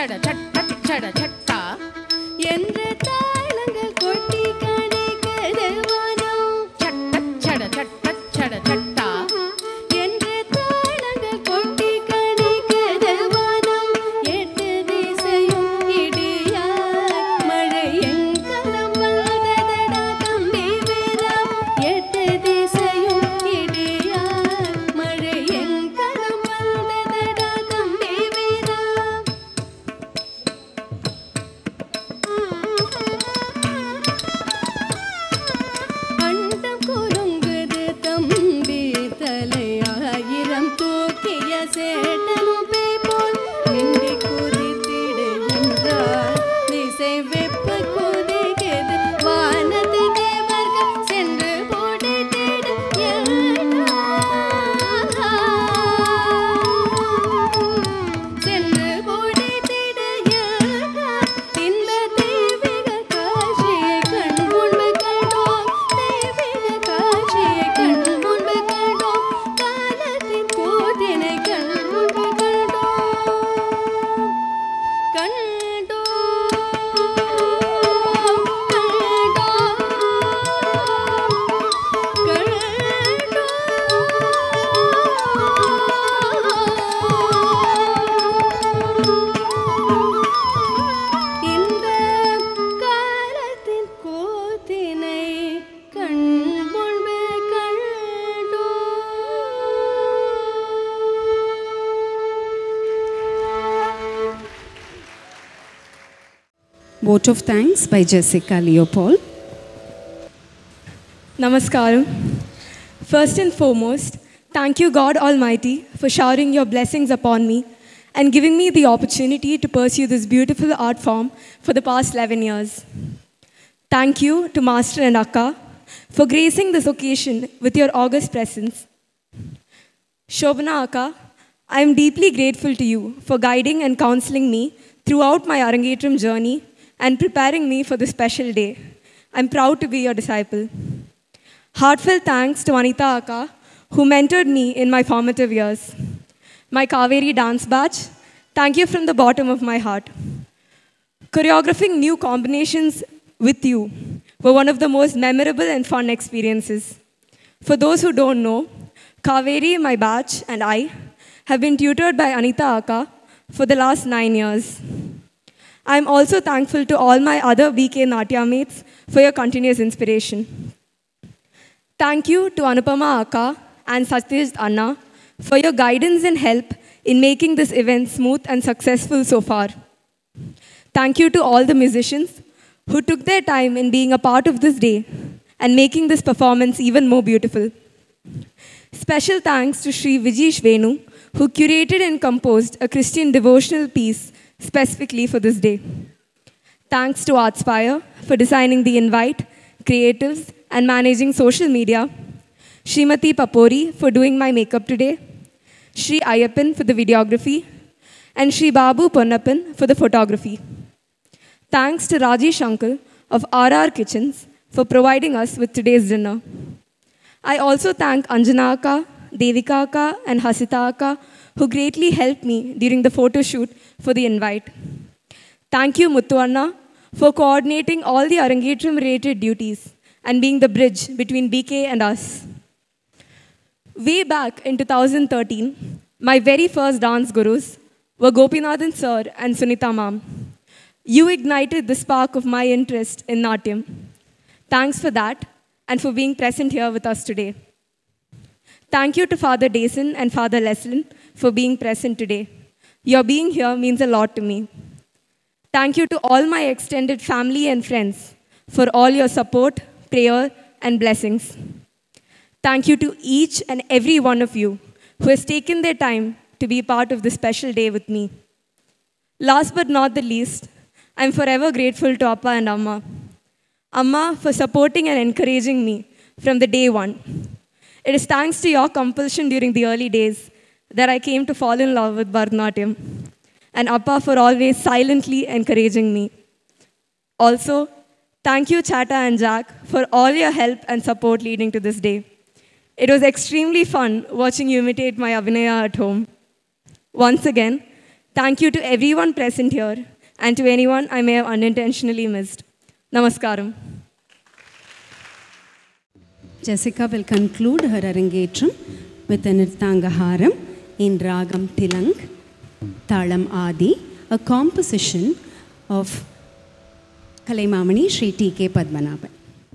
E: சட சட்ட சட சட்டா
B: என்று தாளங்கள் கொட்டி கணிக்கது வானம்.
E: சட்ட சட சட்ட சட சட்டா
B: என்று தாளங்கள் கொட்டி கணிக்கது வானம். எட்டு திசையும் இடியாய் மழை எங்கலம் வந்ததடா தம்பி வீரா. எட்டு திசையும் இடியாய் மழை எங்கலம் வந்ததடா தம்பி வீரா. அண்டம் குலுங்குது தம்பி தலையாயிரம் தூக்கிய சேட்டனும் பேய் போல் நின்றி குதித்திடு என்றார். திசை வெப்ப குதிக்குது வானத்து தேவர்கள் சென்று போட்டிட்டிடு என்றார். சென்று போட்டிட்டிடு என்றார். இந்த தெய்வீக காட்சியை கண் முன்பு கண்டோம். தெய்வீக காட்சியை கண் முன்பு கண்டோம். காலத்தின் கூத்தினை கண் முன்பு கண்டோம். கண்டோம் கண்டோம் கண்டோம். இந்த காலத்தின் கோத்தினை கண் முன்பே கண்டோம்.
D: Vote of thanks by Jessica Leopold.
G: Namaskaram. First and foremost, thank you, God Almighty, for showering your blessings upon me and giving me the opportunity to pursue this beautiful art form for the past eleven years. Thank you to Master and Akka for gracing this occasion with your august presence. Shobana Akka, I am deeply grateful to you for guiding and counseling me throughout my Arangetram journey and preparing me for this special day. I'm proud to be your disciple. Heartfelt thanks to Anita Akka, who mentored me in my formative years. My Kaveri dance batch, thank you from the bottom of my heart. Choreographing new combinations with you were one of the most memorable and fun experiences. For those who don't know, Kaveri, my batch, and I have been tutored by Anita Akka for the last nine years. I am also thankful to all my other B K Natya mates for your continuous inspiration. Thank you to Anupama Akka and Satish Anna for your guidance and help in making this event smooth and successful so far. Thank you to all the musicians who took their time in being a part of this day and making this performance even more beautiful. Special thanks to Sri Vijesh Venu, who curated and composed a Christian devotional piece specifically for this day. Thanks to Artspire for designing the invite, creatives, and managing social media. Srimati Papori for doing my makeup today. Sri Ayappan for the videography. And Sri Babu Ponnappan for the photography. Thanks to Rajesh Uncle of R R Kitchens for providing us with today's dinner. I also thank Anjana Akka, Devika Akka, and Hasita Akka, who greatly helped me during the photo shoot for the invite. Thank you, Muthu Anna, for coordinating all the Arangetram-related duties and being the bridge between B K and us. Way back in two thousand thirteen, my very first dance gurus were Gopinathan Sir and Sunita Ma'am. You ignited the spark of my interest in Natyam. Thanks for that and for being present here with us today. Thank you to Father Dason and Father Leslin for being present today. Your being here means a lot to me. Thank you to all my extended family and friends for all your support, prayer, and blessings. Thank you to each and every one of you who has taken their time to be part of this special day with me. Last but not the least, I'm forever grateful to Appa and Amma. Amma for supporting and encouraging me from the day one. It is thanks to your compulsion during the early days that I came to fall in love with Bharatanatyam, and Appa for always silently encouraging me. Also, thank you Chata and Jack for all your help and support leading to this day. It was extremely fun watching you imitate my Abhinaya at home. Once again, Thank you to everyone present here and to anyone I may have unintentionally missed. Namaskaram.
D: Jessica will conclude her arangetram with a Nirtangaharam in Ragam Tilang, Talam Adi, a composition of Kalaimamani Sri T K Padmanabhan.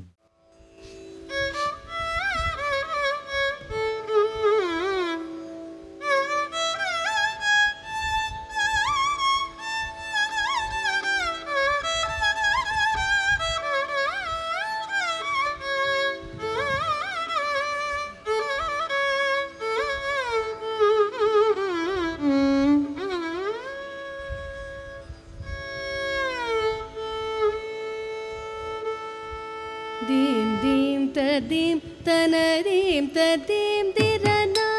B: Dim dim ta dim tana dim ta dim dirana.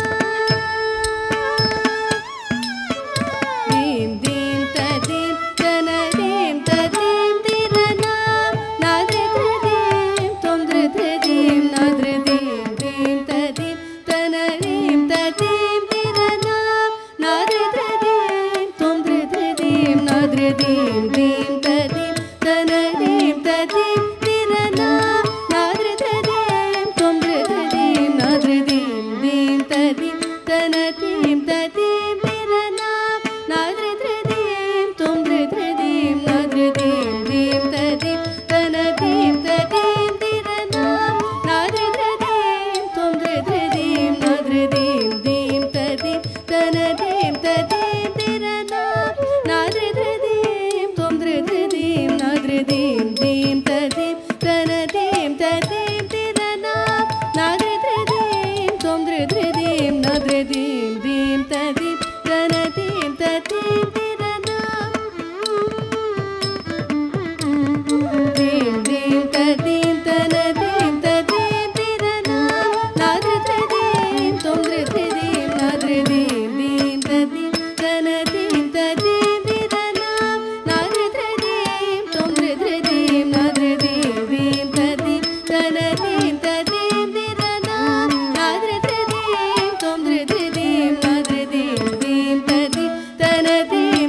B: Dim dim ta dim tana dim ta dim dirana. Nadre ta dim tom dre ta dim nadre dim dim ta dim tana dim ta dim dirana. Nadre ta dim tom dre ta dim nadre dim dim ta dim tana dim ta dim. Tanadi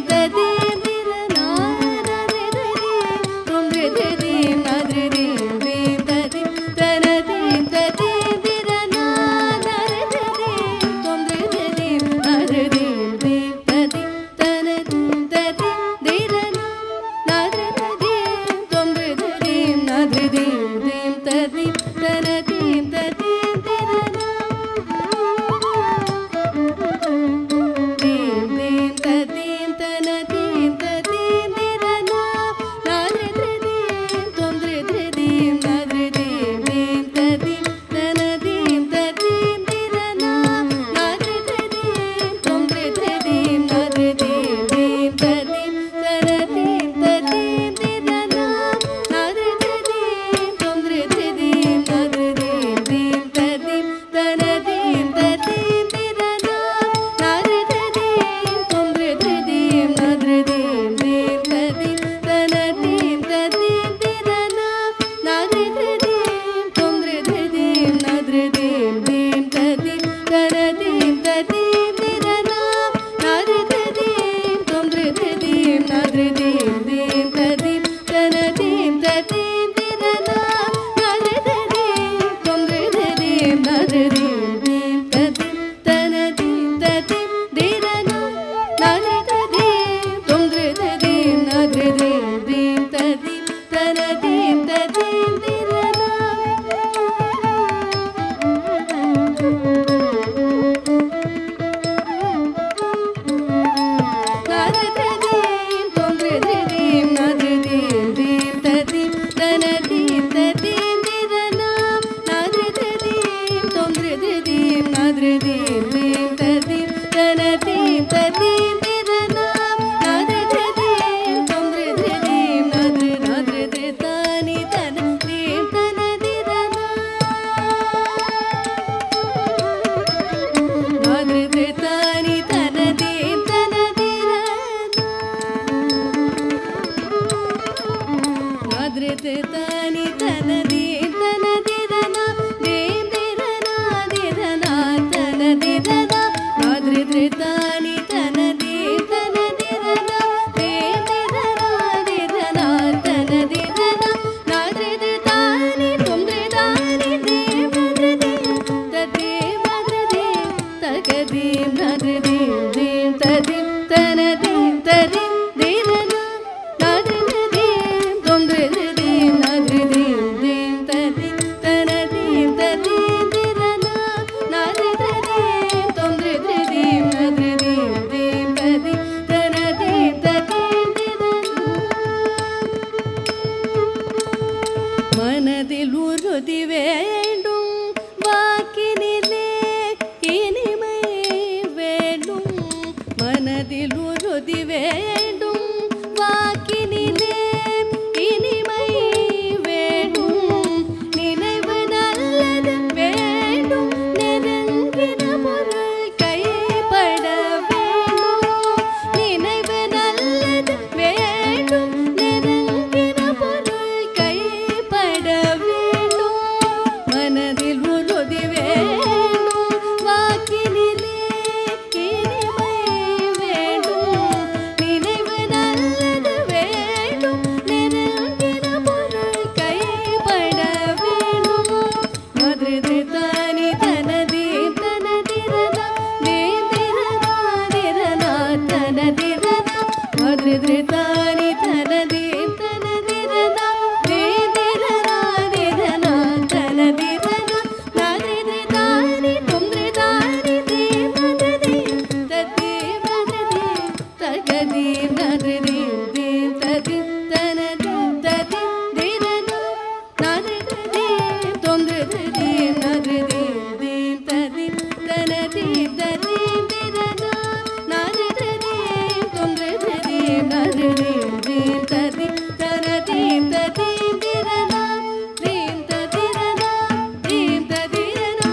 B: மனதில் உறுதி வேண்டும் வாக்கினிலே இனிமை வேண்டும் நினைவு நல்லது வேண்டும் நெருங்கின பொருள் கைப்பட வேண்டும் நினைவு நல்லது வேண்டும் நெருங்கின பொருள் கைப்பட வேண்டும் மனதில் உறுதி வேண்டும் வாக்கினிலே இனிமை வேண்டும் நினைவு நல்லது வேண்டும் நெருங்கின பொருள் கைப்பட வேண்டும் மதுரை தானி தனதி தனதிரதா நேந்திரதா நிரதா தனதிரதா மதுரை தானி தனதி தனதிரதா நேந்திரதா நிரதா தனதிரதா நாதிரை தானி தும்ரி தானி தேவததி ததேவததி தகதி நாதிரை தீம் ததி தனதி ததி திரதா நாதிரை தும்ரி ததி நாதிரை தீம் ததி தனதி ததி திரதா நாதிரை தும்ரி ததி நாதிரை தீம் ததி தனதி ததி திரதா தீம் ததிரதா தீம் ததிரதா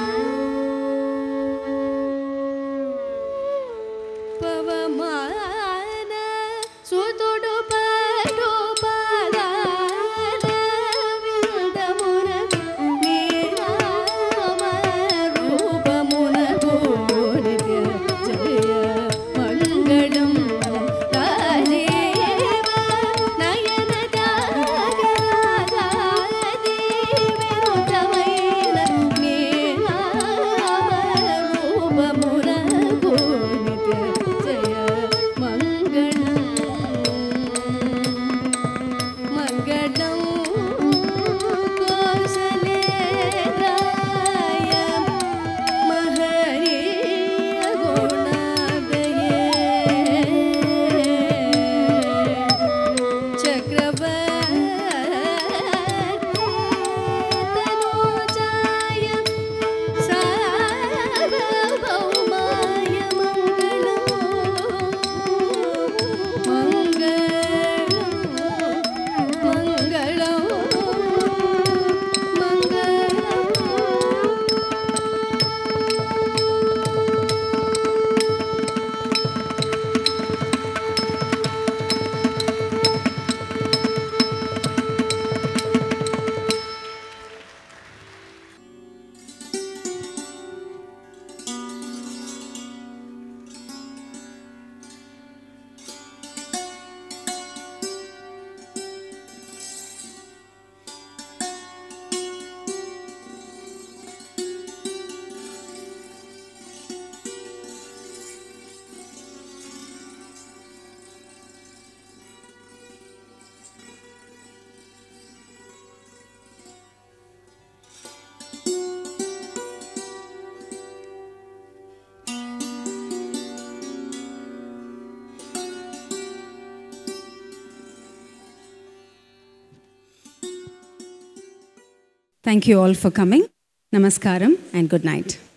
B: ಪವಮಾನ ಸುತುಡು ಪಟು ಪಾದಾನ ವಿಂದಮುನ ನೀರಾಮ ರೂಪಮುನ ಗೋನಿತ್ಯ ಜಯ ಮಂಗಳಂ ರಾಜೇವ ನಯನ ಜಾಗರಾಜಾದಿ ವಿರುದ್ಧಮೈನ ನೀರಾಮ ರೂಪಮುನ ಗೋನಿತ್ಯ ಜಯ ಮಂಗಳಂ ಮಂಗಳಂ ಕೌಸಲೇಂದ್ರಾಯ ಮಹನೀಯ ಗುಣಾದಯೇ ಚಕ್ರವರ್ತಿ ತನೂಜಾಯ ಸಾರ್ವಭೌಮಾಯ ಮಂಗಳಂ ಮಂಗಳಂ ಮಂಗಳಂ ಮಂಗಳಂ
D: Thank you all for coming. Namaskaram and good night.